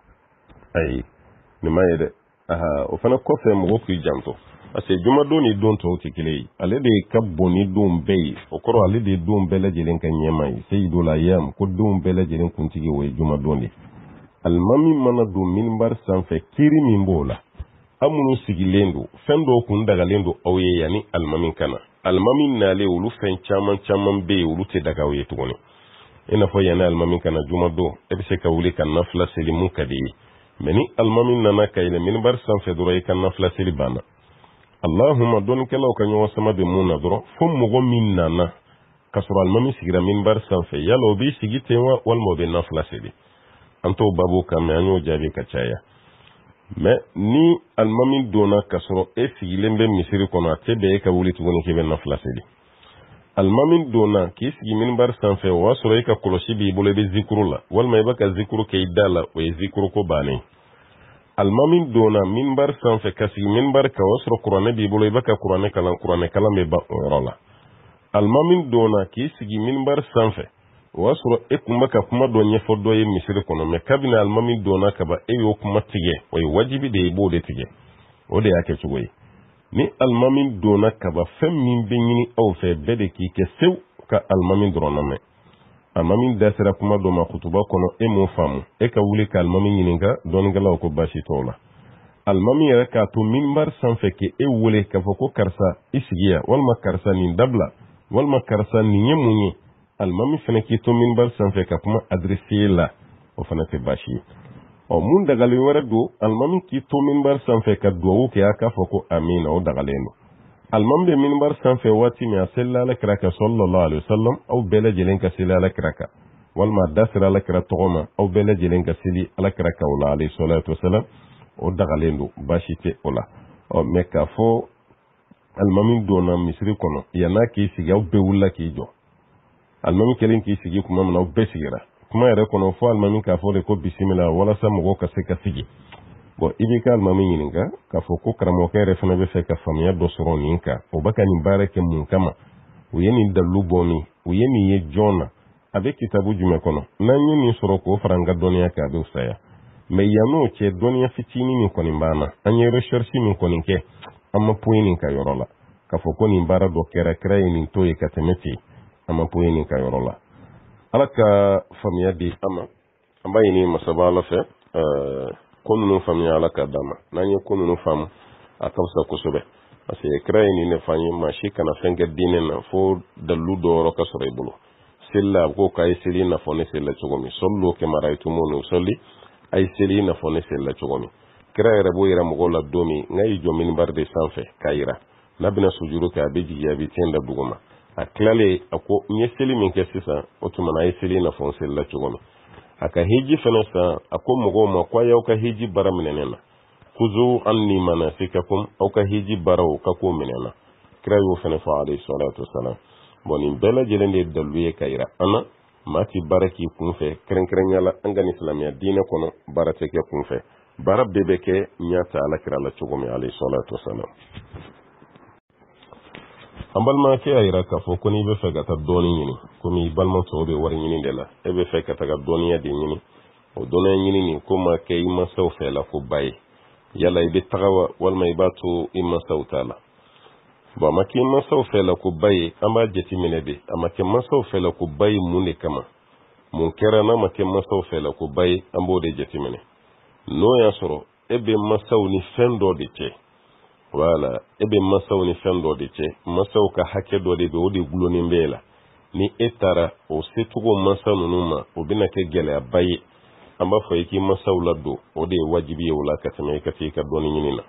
Speaker 1: ayi nin ma ye dɛ aha o fana kɔfɛ mɔgɔw k'i janto parce que juma don ni don tɔw tɛ kelen ye ale de ka bon ni don bɛɛ ye o kɔrɔ ale de ye don bɛɛ lajɛlen ka ɲɛma ye seyidul ayyam ko don bɛɛ lajɛlen kuntigi o ye juma don de alimami mana don minibari sanfɛ kiiri min b'o la aw minnu sigilen don fɛn dɔw kun dagalen don aw ye yanni alimami kana alimami nalen olu fɛn caman caman bɛ yen olu tɛ daga aw ye tuguni i n'a fɔ yanni alimami kana juma don e bɛ se ka wuli ka nafila seli mun ka di ye mais ni alimami nana ka yɛlɛ minibari sanfɛ dɔrɔn i ka nafila seli banna allahumma dɔnnikɛlaw ka ɲɔgɔn sama bɛ mun na dɔrɔn fo mɔgɔ min nana ka sɔrɔ alimami sigira minibari sanfɛ yala o b'i sigi ten wa walima o bɛ nafila seli an t'o babu kan mɛ an y'o jaabi ka caya mais ni alimami donna ka sɔrɔ e sigilen bɛ misiri kɔnɔ a tɛ bɛn e ka wuli tuguni k'i bɛ nafila seli alimami donna k'i sigi minibari sanfɛ o y'a sɔrɔ e ka kɔlɔsi b'i bolo i bɛ zikuru la walima i bɛ ka zikuru kɛ i da la o ye zikuru ko bannen alimami donna minibari sanfɛ ka sigi minibari kan o y'a sɔrɔ kuranɛ b'i bolo i bɛ ka kuranɛ kalan kuranɛ kalan bɛ ban o yɔrɔ la alimami donna k'i sigi minibari sanfɛ o y'a sɔrɔ e kun bɛ ka kuma dɔ ɲɛfɔ dɔ ye misiri kɔnɔ mɛ kabini alimami donna kaban e y'o kuma tigɛ o ye wajibi de ye i b'o de tigɛ o de y'a kɛ cogo ye ni alimami donna kaban fɛn min bɛ ɲini aw fɛ bɛɛ de k'i kɛ sew ka alimami dɔrɔn lamɛn alimami da sera kuma dɔ ma kutuba kɔnɔ e m'o faamu e ka wuli ka alimami ɲininka dɔnnikɛlaw ko baasi t'o la alimami yɛrɛ k'a to minibari sanfɛ k'e wele k'a fɔ ko karisa i sigi yan walima karisa nin dabila walima karisa nin ye mun ye alimami fana k'i to minibari sanfɛ ka kuma adressé la o fana tɛ baasi ye ɔ mun dagalen wɛrɛ don alimami k'i to minibari sanfɛ ka duwawu kɛ a k'a fɔ ko amina o dagalen don alimami bɛ minibari sanfɛ waati min a selila alakira kan sallallahu alaihi wasallam aw bɛɛ lajɛlen ka seli alakira kan walima a da sera alakira tɔgɔ ma aw bɛɛ lajɛlen ka seli alakira kan o la alayhi salatu wasalam o dagalen don baasi tɛ o la ɔ mɛ k'a fɔ alimami donna misiri kɔnɔ yann'a k'i sigi aw bɛɛ wulila k'i jɔ alimami kelen k'i sigi kuma min na aw bɛɛ sigira kuma yɛrɛ kɔnɔ fo alimami k'a fɔ de ko bisimila walasa mɔgɔw ka se ka sigi bon i b'i ka alimami ɲininka k'a fɔ ko karamɔgɔkɛ yɛrɛ fana bɛ fɛ ka faamuya dɔ sɔrɔ nin kan o bɛ ka nin baara kɛ mun kama u ye nin dalilu bɔ nin u ye nin ye jɔn na a bɛ kitabu jumɛn kɔnɔ n'an ye nin sɔrɔ k'o fara an ka dɔnniya kan a bɛ fisaya mais yann'o cɛ dɔnniya fitinin min kɔni b'an na an ye recherche min kɔni kɛ an ma poyi nin ka yɔrɔ la k'a fɔ ko nin baara dɔ kɛra kira ye nin to ye ka tɛmɛ ten an ma poyi nin ka yɔrɔ la ala ka faamuya di an ma an b'a ɲini masaba ala fɛ ko ninnu faamuya ala ka d'an ma n'an ye ko ninnu faamu a ka fisa kosɛbɛ parce que kira ye nin de f'an ye maa si kana fɛn kɛ diinɛ na fo dalilu dɔ yɔrɔ ka sɔrɔ i bolo seli la a bɛ ko k'a ye seli n'a fɔ ne seli la cogo min sallu kama ra'aytumuni usalli a ye seli n'a fɔ ne seli la cogo min kira yɛrɛ b'o yira mɔgɔw la don min n'a y'i jɔ minibari de sanfɛ k'a yira n'a bɛna sujuru kɛ a bɛ jigin a bɛ tiɲɛ da duguma a tilalen a ko n ye seli min kɛ sisan o tuma na a ye seli n'a fɔ n seli la cogo min a ka hiji fana san a ko mɔgɔw ma ko a y'aw ka hiji baara minɛ ne na kuzu anni manasikakum aw ka hiji baaraw ka k'o minɛ na kira y'o fana fɔ alayhi salatu wasalam bon nin bɛɛ lajɛlen de ye dalilu ye ka yira an na maa ti baara k'i kun fɛ kɛrɛnkɛrɛnya la an ka nin silamɛya diinɛ kɔnɔ baara tɛ kɛ kun fɛ baara bɛɛ bɛ kɛ n y'a ta alakira la cogo min alayhi salatu wasalam an balimakɛ y'a yira k'a fɔ ko n'i bɛ fɛ ka taa dɔɔni ɲini komi i balima tɔw bɛ wari ɲini de la e bɛ fɛ ka taga dɔɔniya de ɲini o dɔɔniya ɲini nin ko ma kɛ i mansaw fɛ la ko ba ye yala ibe tagawa walma ibatu imasaw tala ba maki masaw fela ko bayi amba jeti minebe amake masaw fela ko bayi munde kama mun kera na make masaw fela ko bayi ambo de jeti mine no ya soro ebe masaw ni fendo de ce wala ebe masaw ni fendo de ce masaw ka hake do de be odi gulo ni mbela ni etara o setugo masaw nunuma o bina ke gele bayi amba fayiki masaw laddo o de wajibi wala ka tame ka ti ka doni nyinina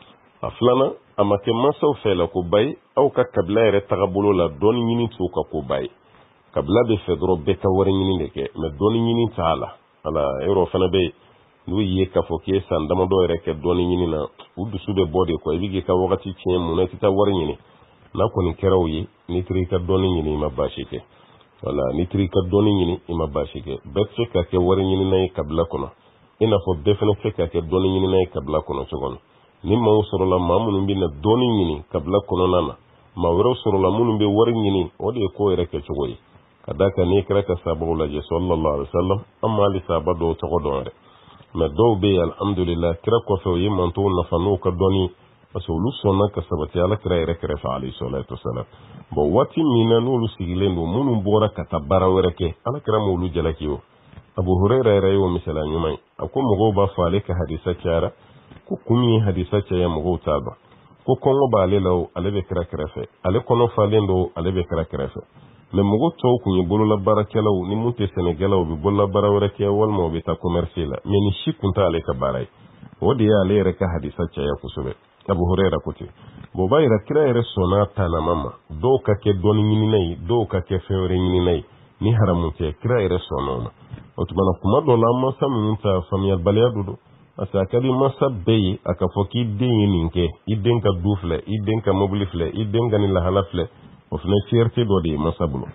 Speaker 1: aflana amake masaw fela ko bayi aw ka kabla yere tagabulo la doni nyini tu ka ko bayi kabla be fedro be ka wari nyini deke me doni nyini taala ala euro fana be nu ye ka fo ke san dama do yere ke doni nyini na udu sube bode ko ibige ka wakati cien mu na kita wari nyini na ko ni keraw yi ni tri ka doni nyini ma bashike wala ni tri ka doni nyini ima bashike betche ka ke wari nyini na kabla kono ina fo definitely ka ke doni nyini na kabla kono chogon ni ma usoro la mamunu bi na doni nyini kabla kono nana ma wero soro la munu be wari nyini o de ko yere ke chogoyi kadaka ni kra ka sabu la je sallallahu alaihi wasallam amma li sabado to godore me do be alhamdulillah kira ko fe yi man to na fanu ka doni asulu sonna ka sabati ala kira yere kra fa alayhi salatu wasallam bo wati mina no lu sigilendo munu bora ka tabara were ke ala kira mo lu jalakiyo abu hurairah rayo misala nyumai ako mo ba fa ale ka hadisa kyara ko kumi hadisa kyaya mo ta ba ko kongo ba ale law ale be kira kira fe ale kono fa lendo ale be kira kira fe le mogo to ku ni bolo la barakelaw ni munte senegalaw bi bolo la barawara ke wal mo be ta commerce la mais ni shikunta ale ka baray o de ya ale reka hadisa kyaya kusube abu hurairah kuti bo bayra kira yere sona tana mama do ka ke doni nyini nay do ka ke fewre nyini nay ni haramu te kira yere sonoma otubana kuma do la masa munta famiyal baliyadu asa kali masa bey aka foki den ninke iden ka dufle iden ka mobilifle iden ga ni la halafle ofne fierté do de masa bulo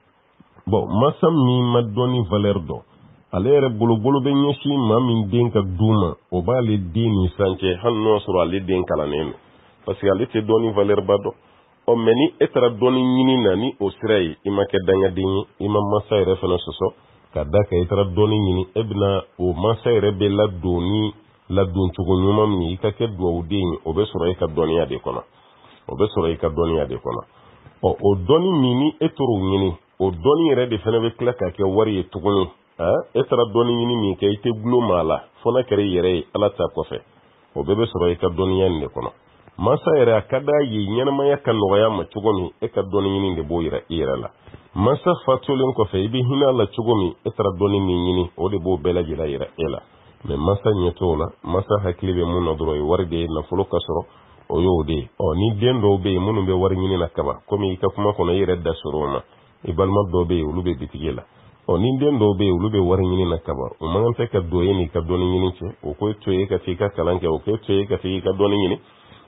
Speaker 1: bo masa mi madoni valeur do alere bulu bulu be nyeshi mamin den ka duma o ba le dini sanche hanno sura le den kala nenu parce que alete doni valeur bado o meni etra doni nyini nani o sirai imake danga dini imam masa refana soso kadaka etra doni nyini ebna o masa rebe la doni la don tugo nyuma mi ikake do udin o be sura ka doni ade kono o be sura ka doni ade kono o o doni mini etoro nyini o doni rede fena be klaka ke wari etugunu ha etra doni nyini mi ke ite glo mala fona kare yere ala ta kofe o be be sura ka doni yande kono masa yere akada yi nyana ma yakan no ya ma tugomi e ka doni nyini de bo yira ira la masa fatulen ko fe bi hina la tugomi etra doni ni nyini o de bo bela jila ira ela me masa nyetola masa haklibe mun no dro warde na fulo kasoro o yode o ni dendo be mun be war nyini na kaba komi ka kuma kono yire da suroma e balma do be ulube bitigela o ni dendo be ulube war nyini na kaba o man te ka do yini ka doni nyini che o ko toye ka tika kalanke o ko toye ka tika doni nyini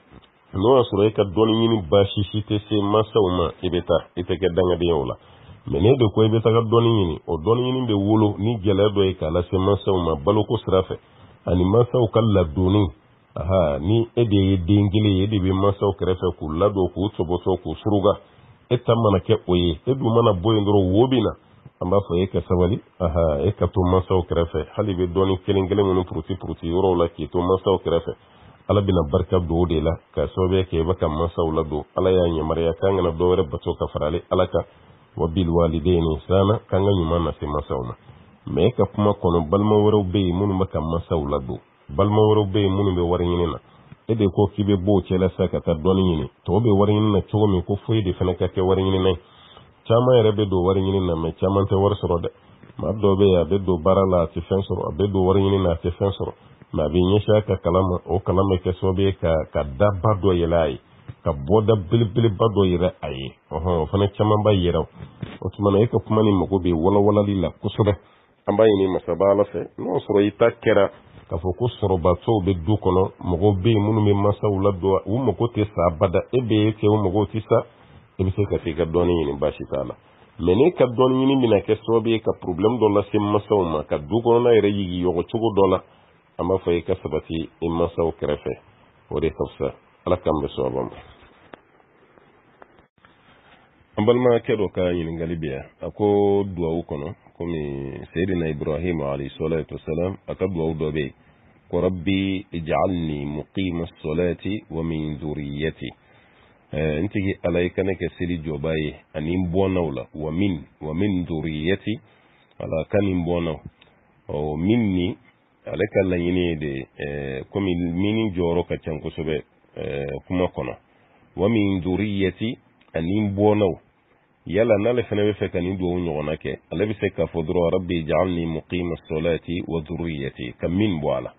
Speaker 1: no asuro ka doni nyini bashi shite se masa uma ibeta ite ke danga de yola mene de ko ibeta ka doni nyini o doni nyini be wulo ni gele do e kala se masa uma baloko srafe ani masa o kala doni aha ni ede ye dengile ye de be masa o krefe ku lado ku toboto ku suruga etta mana ke oye edu mana boye ndoro wobina amba fo e ka sabali aha e ka to masa o krefe hali be doni kelengele mun pruti pruti yoro la ki to masa o krefe ala bina barka do de la ka sobe ke baka masa o lado ala ya nyamare ya kanga na do re bato ka farale alaka wa bil walidaini sana kanga nyuma na se masa o me ka kuma kono balma woro be mun maka masa o lado balma woro be mun be war nyini na ede ko kibe bo chela saka ta doni nyini to be war nyini na to me ko foyi de fena ka ke war nyini na chama yere be do war nyini na me chama te war soro de ma do be ya be do barala ti fensoro be do war nyini na ti fensoro ma bi nyesha ka kalama o kalama ke sobe ka ka dabba do yelai ka boda bilbil bado yere ayi oho fana chama ba yere o tumana e ka kuma ni mako be wala wala lilla kusube amba yini masabala fe no soro ita kera ka fo ko soro ba so be du kono mogo be munu me masa wala do wu mako te sa bada e be ke wu mako ti sa e bi se ka fi ka doni ni bashi tala mene ka doni ni mina ke so be ka problem do la sim masa ma ka du kono na yere yigi yogo chugo dola amma fa ka sabati in masa o krefe o de tafsa ala kam be so bam ambalma kedo ka yin galibiya ako duwa kono komi sayyidina ibrahim alayhi salatu wasalam aka duwa do be ko rabbi ij'alni muqima as-salati wa min dhurriyyati ntigi alayka ne ke sili jobaye anin bonawla wa min wa min dhurriyyati ala kanin bonaw o minni alaka la yini de komi mini joro ka canko sobe kuma kono wa min dhurriyyati anin bonaw yala nale fene be fe kanin do nyona ke ala be se ka fodro rabbi ij'alni muqima as-salati wa dhurriyyati kam min boala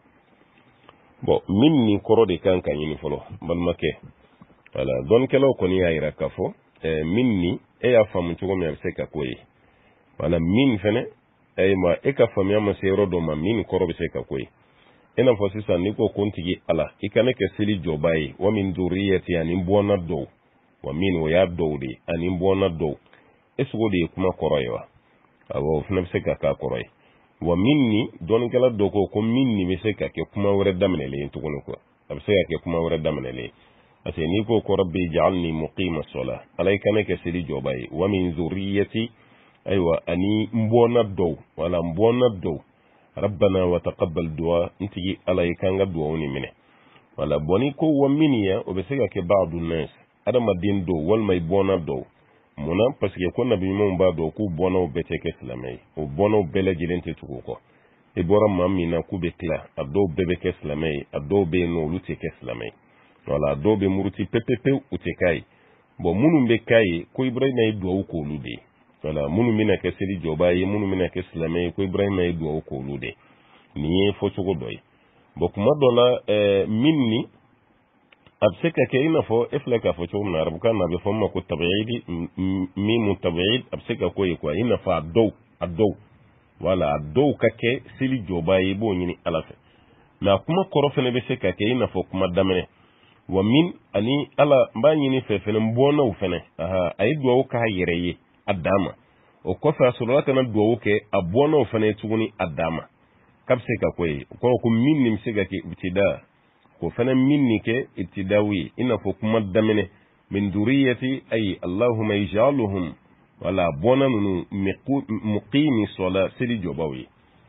Speaker 1: bo minni korode kan kan yini folo balmake wala don kelo ko ni ayira kafo e minni e ya famu to me se ka koyi wala min fene e ma e ka famu ya masero do ma min korobe se ka koyi ina fo sisa ni ko kontigi ala ikane ke sili jobai wa min duriyati ani bona do wa min wa ya do de ani bona do esugo de kuma koroywa awo funa se ka ka koroy wa minni don kala do ko ko minni be se ka ke kuma wore damne le to kono ko ab se ka ke kuma wore damne le ase ni ko ko rabbi ij'alni muqima as-salah alayka ne ke sili jobai wa min zurriyati aywa ani mbona do wala mbona do rabbana wa taqabbal du'a inti alayka nga du'a ni mine wala boni ko wa miniya o be sega ke ba'du nas adama din do wal may bona do muna parce que ko nabi mum ba do ku bona o bete ke islamay o bona o bele jilente tuko ko e bora mamina ku be kla ado bebe ke islamay ado be no luti ke islamay wala do be muruti pepepe utekai bo munu be kai ko ibrahima e do ko lude wala munu mina ke seli joba yi munu mina ke islamay ko ibrahima e do ko lude ni fo chugo doy bo kuma dola eh, minni abseka ke ina fo iflaka fo chugo na rabuka na be fo ma ko tabiidi mi mutabiid abseka ko yi ko ina fa do ado wala do kake seli joba yi bo nyini alafe na kuma korofene be seka ke ina fo kuma damene wa min ani ala mbani ni fefene mbona ufene aha ay duwa ka yereye adama o ko fa sura kana duwa ke abona ufene tuguni adama kapse ka koy ko ko min ni msiga ke ibtida ko fana min ni ke ibtidawi ina fo kuma damene min duriyati ay allahumma ij'alhum wala bona nu muqimi sala sili jobawi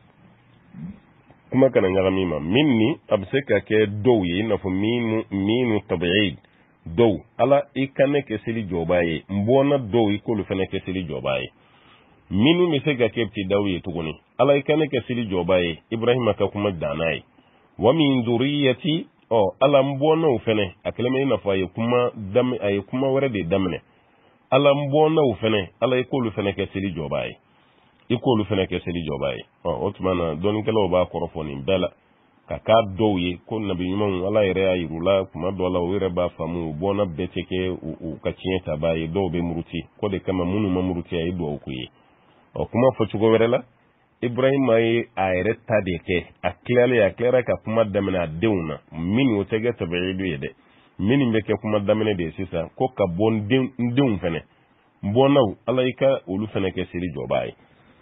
Speaker 1: kuma kana ngami ma minni abseka ke dow yi na fo minu minu tabiid dow ala ikane ke sili jobaye mbona dow ikolu fene ke sili jobaye minu misega ke ti dawi tuguni ala ikane ke sili jobaye ibrahima ka kuma danai wa min zuriyati o ala mbona ufene akleme na fa kuma dam ay kuma wara de damne ala mbona ufene ala ikolu fene ke sili jobaye ikolu fene ke seli jobaye o otmana don kala ba korofoni bela ka ka doye ko nabi nyum wala ire ayirula kuma dola wire ba famu bona beteke u ka chienta baye do be muruti ko de kama munu mamuruti ay do ku yi o kuma fo chugo werela ibrahim ay ayre tadeke aklele ya klera ka kuma damena deuna min o tege tabiidu yede min mbeke kuma damene de sisa ko ka bon deun fene mbonaw alayka ulu fene ke seli jobaye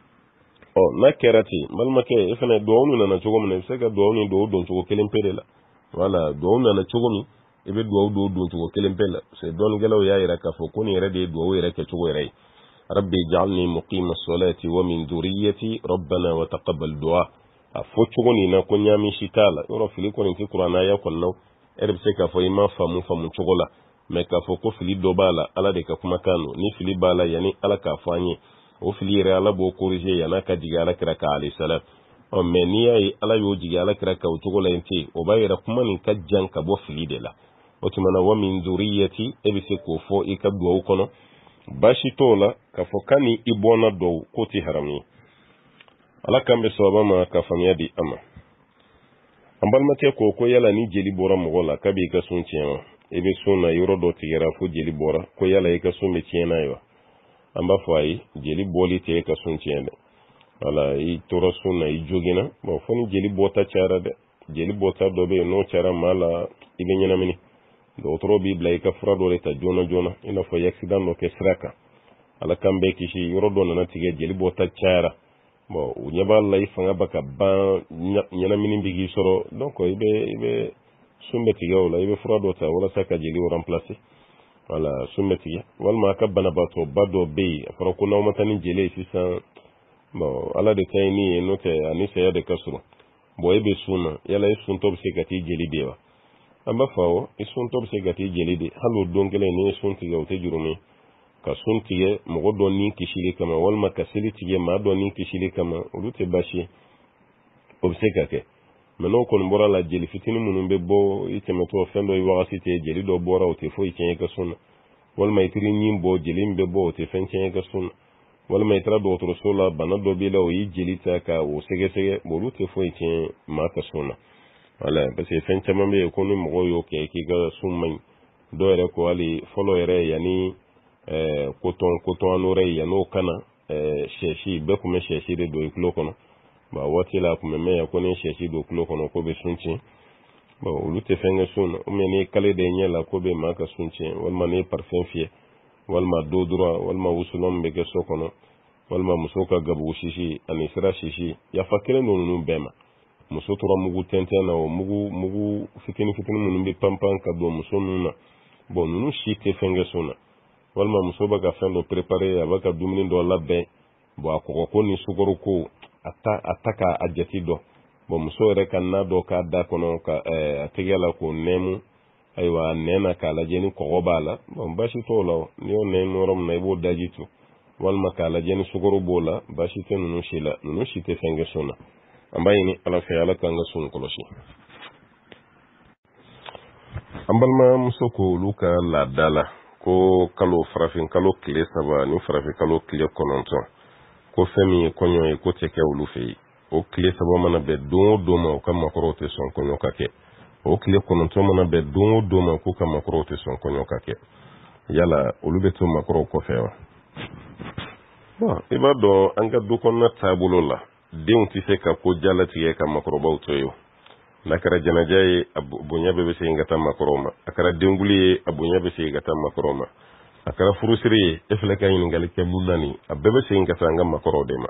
Speaker 1: o na kerati malmake ifene doonu na na chogomi na sega doonu do do chogo kelempele la wala doonu na chogomi ibe do do do chogo kelempele se don gelaw ya ira ka fo koni rede do ira ke chogo ira rabbi ij'alni muqima as-salati wa min dhurriyyati rabbana wa taqabbal du'a afo chogo ni na ko nyami shikala yoro fili ko ni ti qur'ana ya ko no erbe se ka fo ima famu famu chogo la me ka fo ko fili do bala ala de ka kuma kanu ni fili bala yani ala ka fanye o filire ala bo corriger yana ka diga ala kira ka alayhi salam o meniya yi ala yo diga ala kira ka utugo la enti o bayira kuma ni ka jan ka bo filide la o tumana wa min zuriyati ebi se ko fo e ka duwa kono bashi tola ka fo kani ibona do ko ti harami ala kambe so ma ka famiya di ama ambal mate ko ko yala ni jeli bora mo la ka bi ka sun tiema ebe sunna yoro do tigera fo jeli bora ko yala e ka sun me tiena yo amba fay jeli boli te ka sun tiende wala i tora sunna i jogina bo foni jeli bota cara de jeli bota do be no cara mala ibe nyana mini do toro bi blay ka fra do ta jona jona ina fo accident no ke sraka ala kambe kishi yoro do na tige jeli bota cara bo unyaba lay fanga baka ba nyana mini bigi soro donc ibe ibe sumbe tige wala ibe fra do ta wala saka jeli o remplacer wala summeti wal ma kabana bato bado be fara ko nawo matani jele sisan bo ala de tayni no te ani se ya de kasro bo ebe sunna yala sun to se gati jeli de wa amba fawo sun to se gati jeli de halo dongele ne sun tige o te jurumi ka sun tige mo do ni kishili kama walma kasili tige ma do ni kishili kama ulute bashi obseka ke meno kon bora la jeli fitini munum be bo itemeto fendo yi wakati te jeli do bora o te fo ikenye ka sunna walma itiri nyimbo jeli mbe bo o te fenkenye ka sunna walma itira do to sola bana do bila o yi jeli ta ka o sege sege bo lute fo ikenye ma ka sunna wala parce fencha mambe ko ni mo yo ke ki ga sunmai do ere ko ali folo ere yani eh koton koton anore yano kana eh sheshi be kuma sheshi de do ikulo kono ba wati la kuma me ya ko ni sheshi do kulo kono ko be sunchi ba ulute fenga sun o me ni kale de nyela ko be maka sunchi wal ma ni parfum fie wal ma do droit wal ma usulom be ke sokono wal ma musoka gabu shishi anisra shishi ya fakele no no bema muso tora mugu tentena o mugu mugu fitini fitini munum be pampan ka do muso nuna bon nunu shi te fenga suna wal ma muso ba ka fendo préparer abaka dumini do labbe bo akoko ko ni sugoro ko ata ataka ajati do bo muso re kan na do ka da kono ka eh, atigela ko nemu aywa nena kala jeni ko bala bon bashi to law ni o nenu rom na ibo dajitu wal ma kala jeni sugoro bola bashi te nunu shila nunu shi te fenga suna ambayini ala fe ala kanga sun koloshi ambalma muso ko luka la dala ko kalo farafin kalo kile saba ni farafin kalo kile kononton ko femi konyo e ko teke ulu fe o kile saba mana be don do ma ko makoro te son konyo kake o kile kononton mana be don do ma ko ka makoro te son konyo kake yala ulu be to makoro ko fe wa ba ibado anga du konna tabulo la den ti se ka ko jala ti ka makoro ba utoyo nakara janajaye abunya bebe se ngata makoroma akara denguli abunya bebe se ngata makoroma akara furusiri efle ka yin ngali ke munani abebe se ngata ngam makoro dema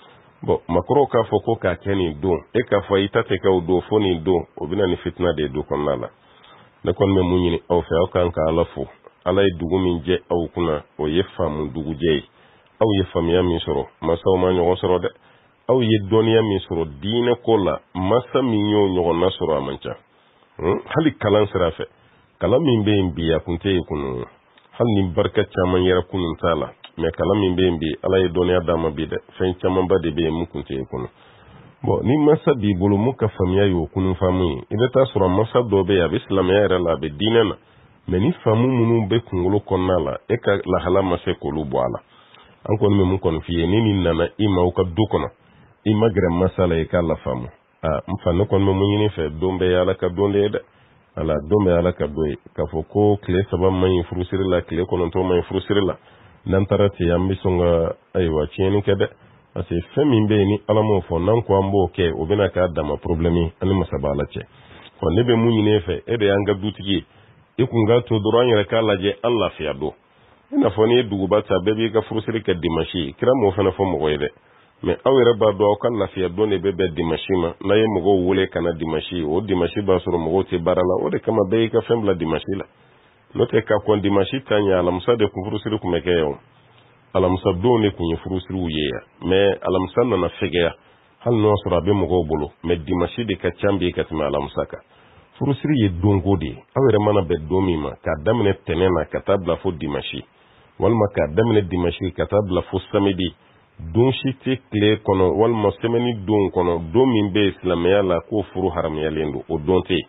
Speaker 1: bo makoro ka foko ka keni do e ka fa itate ka do foni do obina ni fitna de do konala ne kon me munyini aw fe aw kan ka alafu alay dugu min je aw kuna o yefamu dugu je aw yefam ya mi soro masaw ma nyo soro de aw ye doniya min soro diine ko la masa min yo ɲɔgɔn na sɔrɔ a man ca hali kalan sira fɛ kalan min bɛ yen bi a kun tɛ yen kunu hali ni barika caman yɛrɛ kunun t'a la mɛ kalan min bɛ yen bi ala ye dɔnniya d'a ma bi dɛ fɛn camanba de bɛ yen mun kun tɛ yen kunu bon ni masa b'i bolo mun ka faamuya y'o kunun faamu ye i bɛ taa sɔrɔ masa dɔ bɛ yen a bɛ silamɛya yɛrɛ la a bɛ diinɛ na mɛ ni faamu minnu bɛ kunkolo kɔnɔna la e ka lahala ma se k'olu bɔ a la an kɔni bɛ mun kɔni f'i ye ni nin nana i ma o ka du kɔnɔ i magre masala e kala famu ah mfa no kon mo nyini fe dombe yala ka donde de ala dombe yala ka doy ka fo ko kle saba may frusiri la kle kono to may frusiri la nan tarati yambi songa ay wa cheni kede ase femi be ni ala mo fo nan ko ambo ke o bina ka dama problemi ani masabala che ko ne be munyine fe e de yanga dutigi e ku nga to doran yara kala je Allah fi ado ina fo ni dugu bata bebi ka frusiri ka dimashi kira mo fa na fo mo goyde mais aw yɛrɛ b'a dɔn aw ka lafiya don de bɛ bɛn dimanche ma n'a ye mɔgɔw wele ka na dimanche o dimanche b'a sɔrɔ mɔgɔw tɛ baara la o de kama bɛɛ y'i ka fɛn bila dimanche la n'o tɛ ka kɔn dimanche ta ɲɛ alamisa de kun furusiri kun bɛ kɛ yan o alamisa don de kun ye furusiriw ye yan mais alamisa nana fɛgɛya hali n'o sɔrɔ a bɛ mɔgɔw bolo mais dimanche de ka ca bi ka tɛmɛ alamisa kan furusiri ye donko de ye aw yɛrɛ mana bɛn don min ma k'a daminɛ tɛnɛ na ka taa bila fo dimanche walima k'a daminɛ dimanche ka taa bila fo samedi don si tɛ tile kɔnɔ walima semaine don kɔnɔ don min bɛ silamɛya la k'o furu haramuyalen don o don tɛ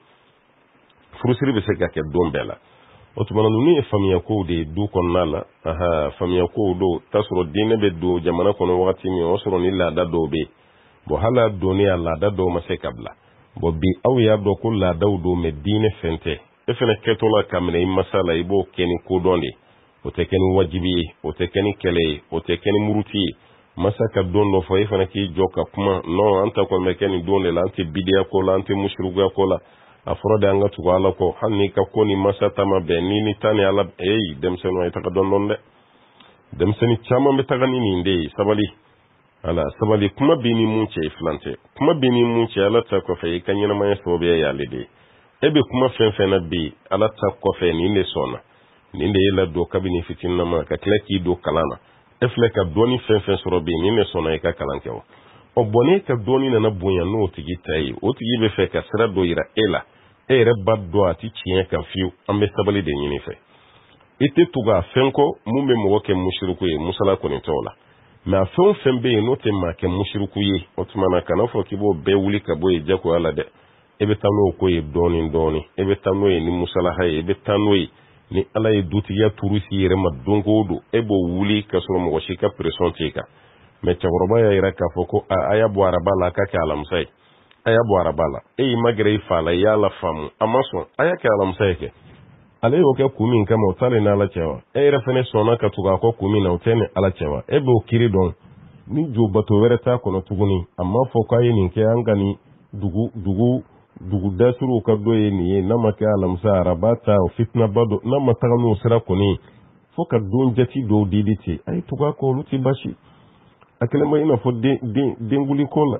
Speaker 1: furusiri bɛ se ka kɛ don bɛɛ la o tuma na ninnu ye faamuyako de ye du kɔnɔna la aha faamuyako don t'a sɔrɔ diinɛ bɛ don jamana kɔnɔ wagati min o sɔrɔ ni laada dɔw bɛ yen bon hali a donni a laada dɔw ma se ka bila bon bi aw y'a dɔn ko laadaw don mɛ diinɛ fɛn tɛ e fana kɛtɔ la ka minɛ i masa la i b'o kɛ ni kodɔn de o tɛ kɛ ni wajibi ye o tɛ kɛ ni kɛlɛ ye o tɛ kɛ ni muruti ye masa ka don dɔ fɔ e fana k'i jɔ ka kuma non an ta kɔni bɛ kɛ nin don de la an tɛ bidiya ko la an tɛ musirikuya ko la a fɔra de an ka tugu ala kɔ hali n'i ka ko ni masa ta ma bɛn ni ni ta ni ala eyi denmisɛnninw a ye taga dɔn dɔn dɛ denmisɛnnin caman bɛ taga ni nin de ye sabali ala sabali kuma b'i ni mun cɛ i filan tɛ kuma b'i ni mun cɛ ala ta kɔfɛ i ka ɲɛnamaya sababuya y'ale de ye e bɛ kuma fɛn fɛn na bi ala ta kɔfɛ nin de sɔnna nin de ye la don kabini fitininama ka tila k'i don kalan na e filɛ ka dɔɔni fɛn fɛn sɔrɔ bi nin de sɔnna i ka kalan kɛ o o bone ka doni na bonya no tigi tayi o tigi be fe ka sira do yira ela e re baddo ati cien kan fiu ambe sabali de nyini fe ite tuga fenko mumbe mo ke mushriku ye musala ko ni tola ma fon fembe no te ma ke mushriku ye otuma kana fo kibo be wuli ka boye jako ala de ebe tano ko ye doni doni ebe tano ye ni musala hay ebe tano ye ni ala ye duti ya turusi yere ma dongo do ebo wuli ka so mo shika pression tika me chawroba ya ira ka foko aya bo arabala ka ka alamsai aya bo arabala e magre fala ya la famu amaso aya ka alamsai ke ale yo ke kumi kama otale na ala chewa e ira fene sona ka tuga ko kumi na otene ala chewa ebe o kiri don ni jo bato wereta ko no tuguni amma foko ayi ni ke angani dugu dugu dugu dasuru ka doye ni na maka alamsa arabata o fitna bado na mataka no sira ko ni foka don jati do diditi ay tuga ko luti bashi akele ma ina fo den den denguli kola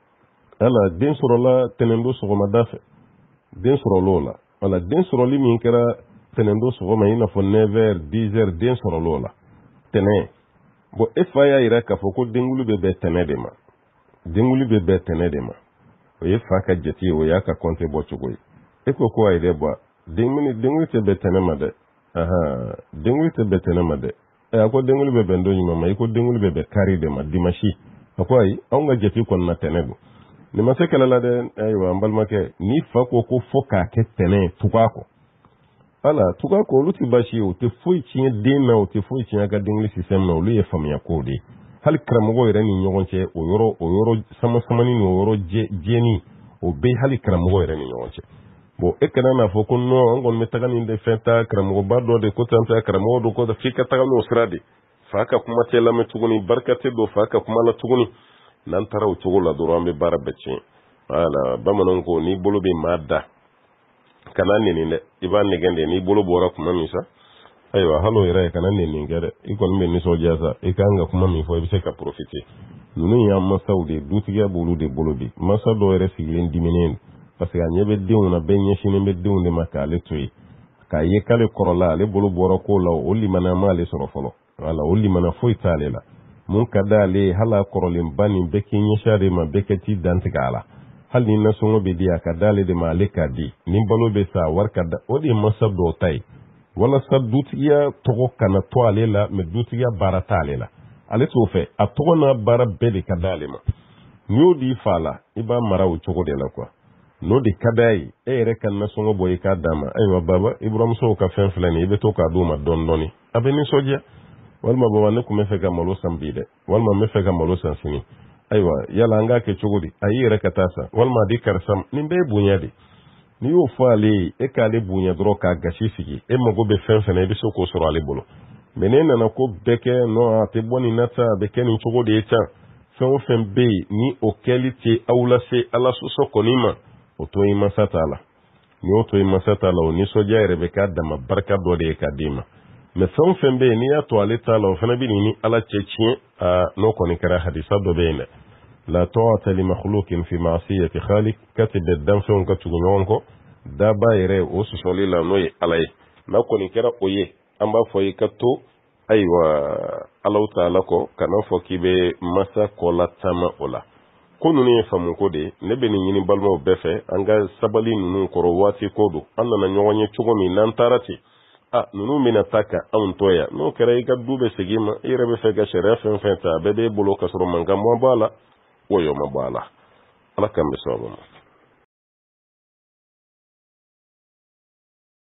Speaker 1: ala den sorola tenendo sogoma dafe den sorolola ala den soroli min kera tenendo sogoma ina fo neuf heures dix heures den sorolola tene bo efaya ira ka fo ko denguli be be tene de ma denguli be be tene de ma o ye fa ka jeti o ya ka konte bo chugoy e ko ko ay de bo denguli denguli te be tene ma de aha denguli te be tene ma de e ako denguli be bendo nyima ma iko denguli be be kari de ma dimashi ako ay on nga jeti kon na tenego ni ma se kala la de aywa mbal make ni fa ko ko foka ke tene tukako ala tukako luti bashi o te foi chin de na o te foi chin aga denguli system na o lu ye famia ko de hal kramogo ire ni nyogonche o yoro o yoro sama sama ni o yoro je jeni o be hal kramogo ire ni nyogonche bo ekana na fo ko no ngon metaga ni de feta kramogo bardo de ko tanta kramogo do ko da fika taga no sradi faka kuma tela me tuguni barkate do faka kuma la tuguni nan taraw tugula do rambe barabece ala bamanon ko ni bolo be madda kana ni ni iban ni gende ni bolo bora kuma misa aywa halo ira kana ni ni gere ikon me ni soja sa ikanga kuma mi fo bi se ka profiter nunu ya masaudi dutiga bolu de bolo bi masa do ere siglen diminen parce que anyebe dewu na benye shine be dewu de makale toyi ka ye kale korola le bolo bora ko la o limana ma le soro folo wala o limana fo itale la mun kadale hala korolin bani beki nyeshare ma beketi dantigala hali na songo be dia kadale de malika di nimbalo be sa warka da odi masa do tai wala sa dutiya togo kana to alela me dutiya barata alela ale to fe a togo na bara bede kadale ma nyo di fala iba mara o togo de la kwa no di kadai e re kan na songo boy ka dama aywa baba ibrahim so ka fen flani ibe to ka do ma don doni abeni soja walma baba ne kuma fe ga malo sambide walma me fe ga malo sansini aywa yala nga ke chogodi ayi re katasa walma di karsam nimbe bunyadi ni yo fale e ka le bunya dro ka gashi figi e mago be fen fen e bi so ko soro ale bolo menena na ko beke no ate boni nata beke ni chogodi e cha fen fen be ni o qualité awla se ala so so konima o to ima satala ni o to ima satala o ni soja e rebeka dama barka do de ka dima me fen fen be ni ya to ale tala o fena bi ni ala chechien a no koni kara hadisa do be ne la ta'ata li makhluqin fi ma'siyati khaliq katib ad-dam fon ka tugunonko da bayre o so soli la noy alay na koni kara oye amba foyi katto aywa Allah ta'ala ko kana fo kibe masa kola tama ola kunu ne famu ko de ne be ni nyini balmo befe anga sabali nunu koro wati kodo anda na nyonye chugomi nan tarati a nunu mina taka an toya no kare ga dube sigima ire be fe ga shere fen fen ta be de bolo kasoro manga mo bala woyo mo bala ala kambe so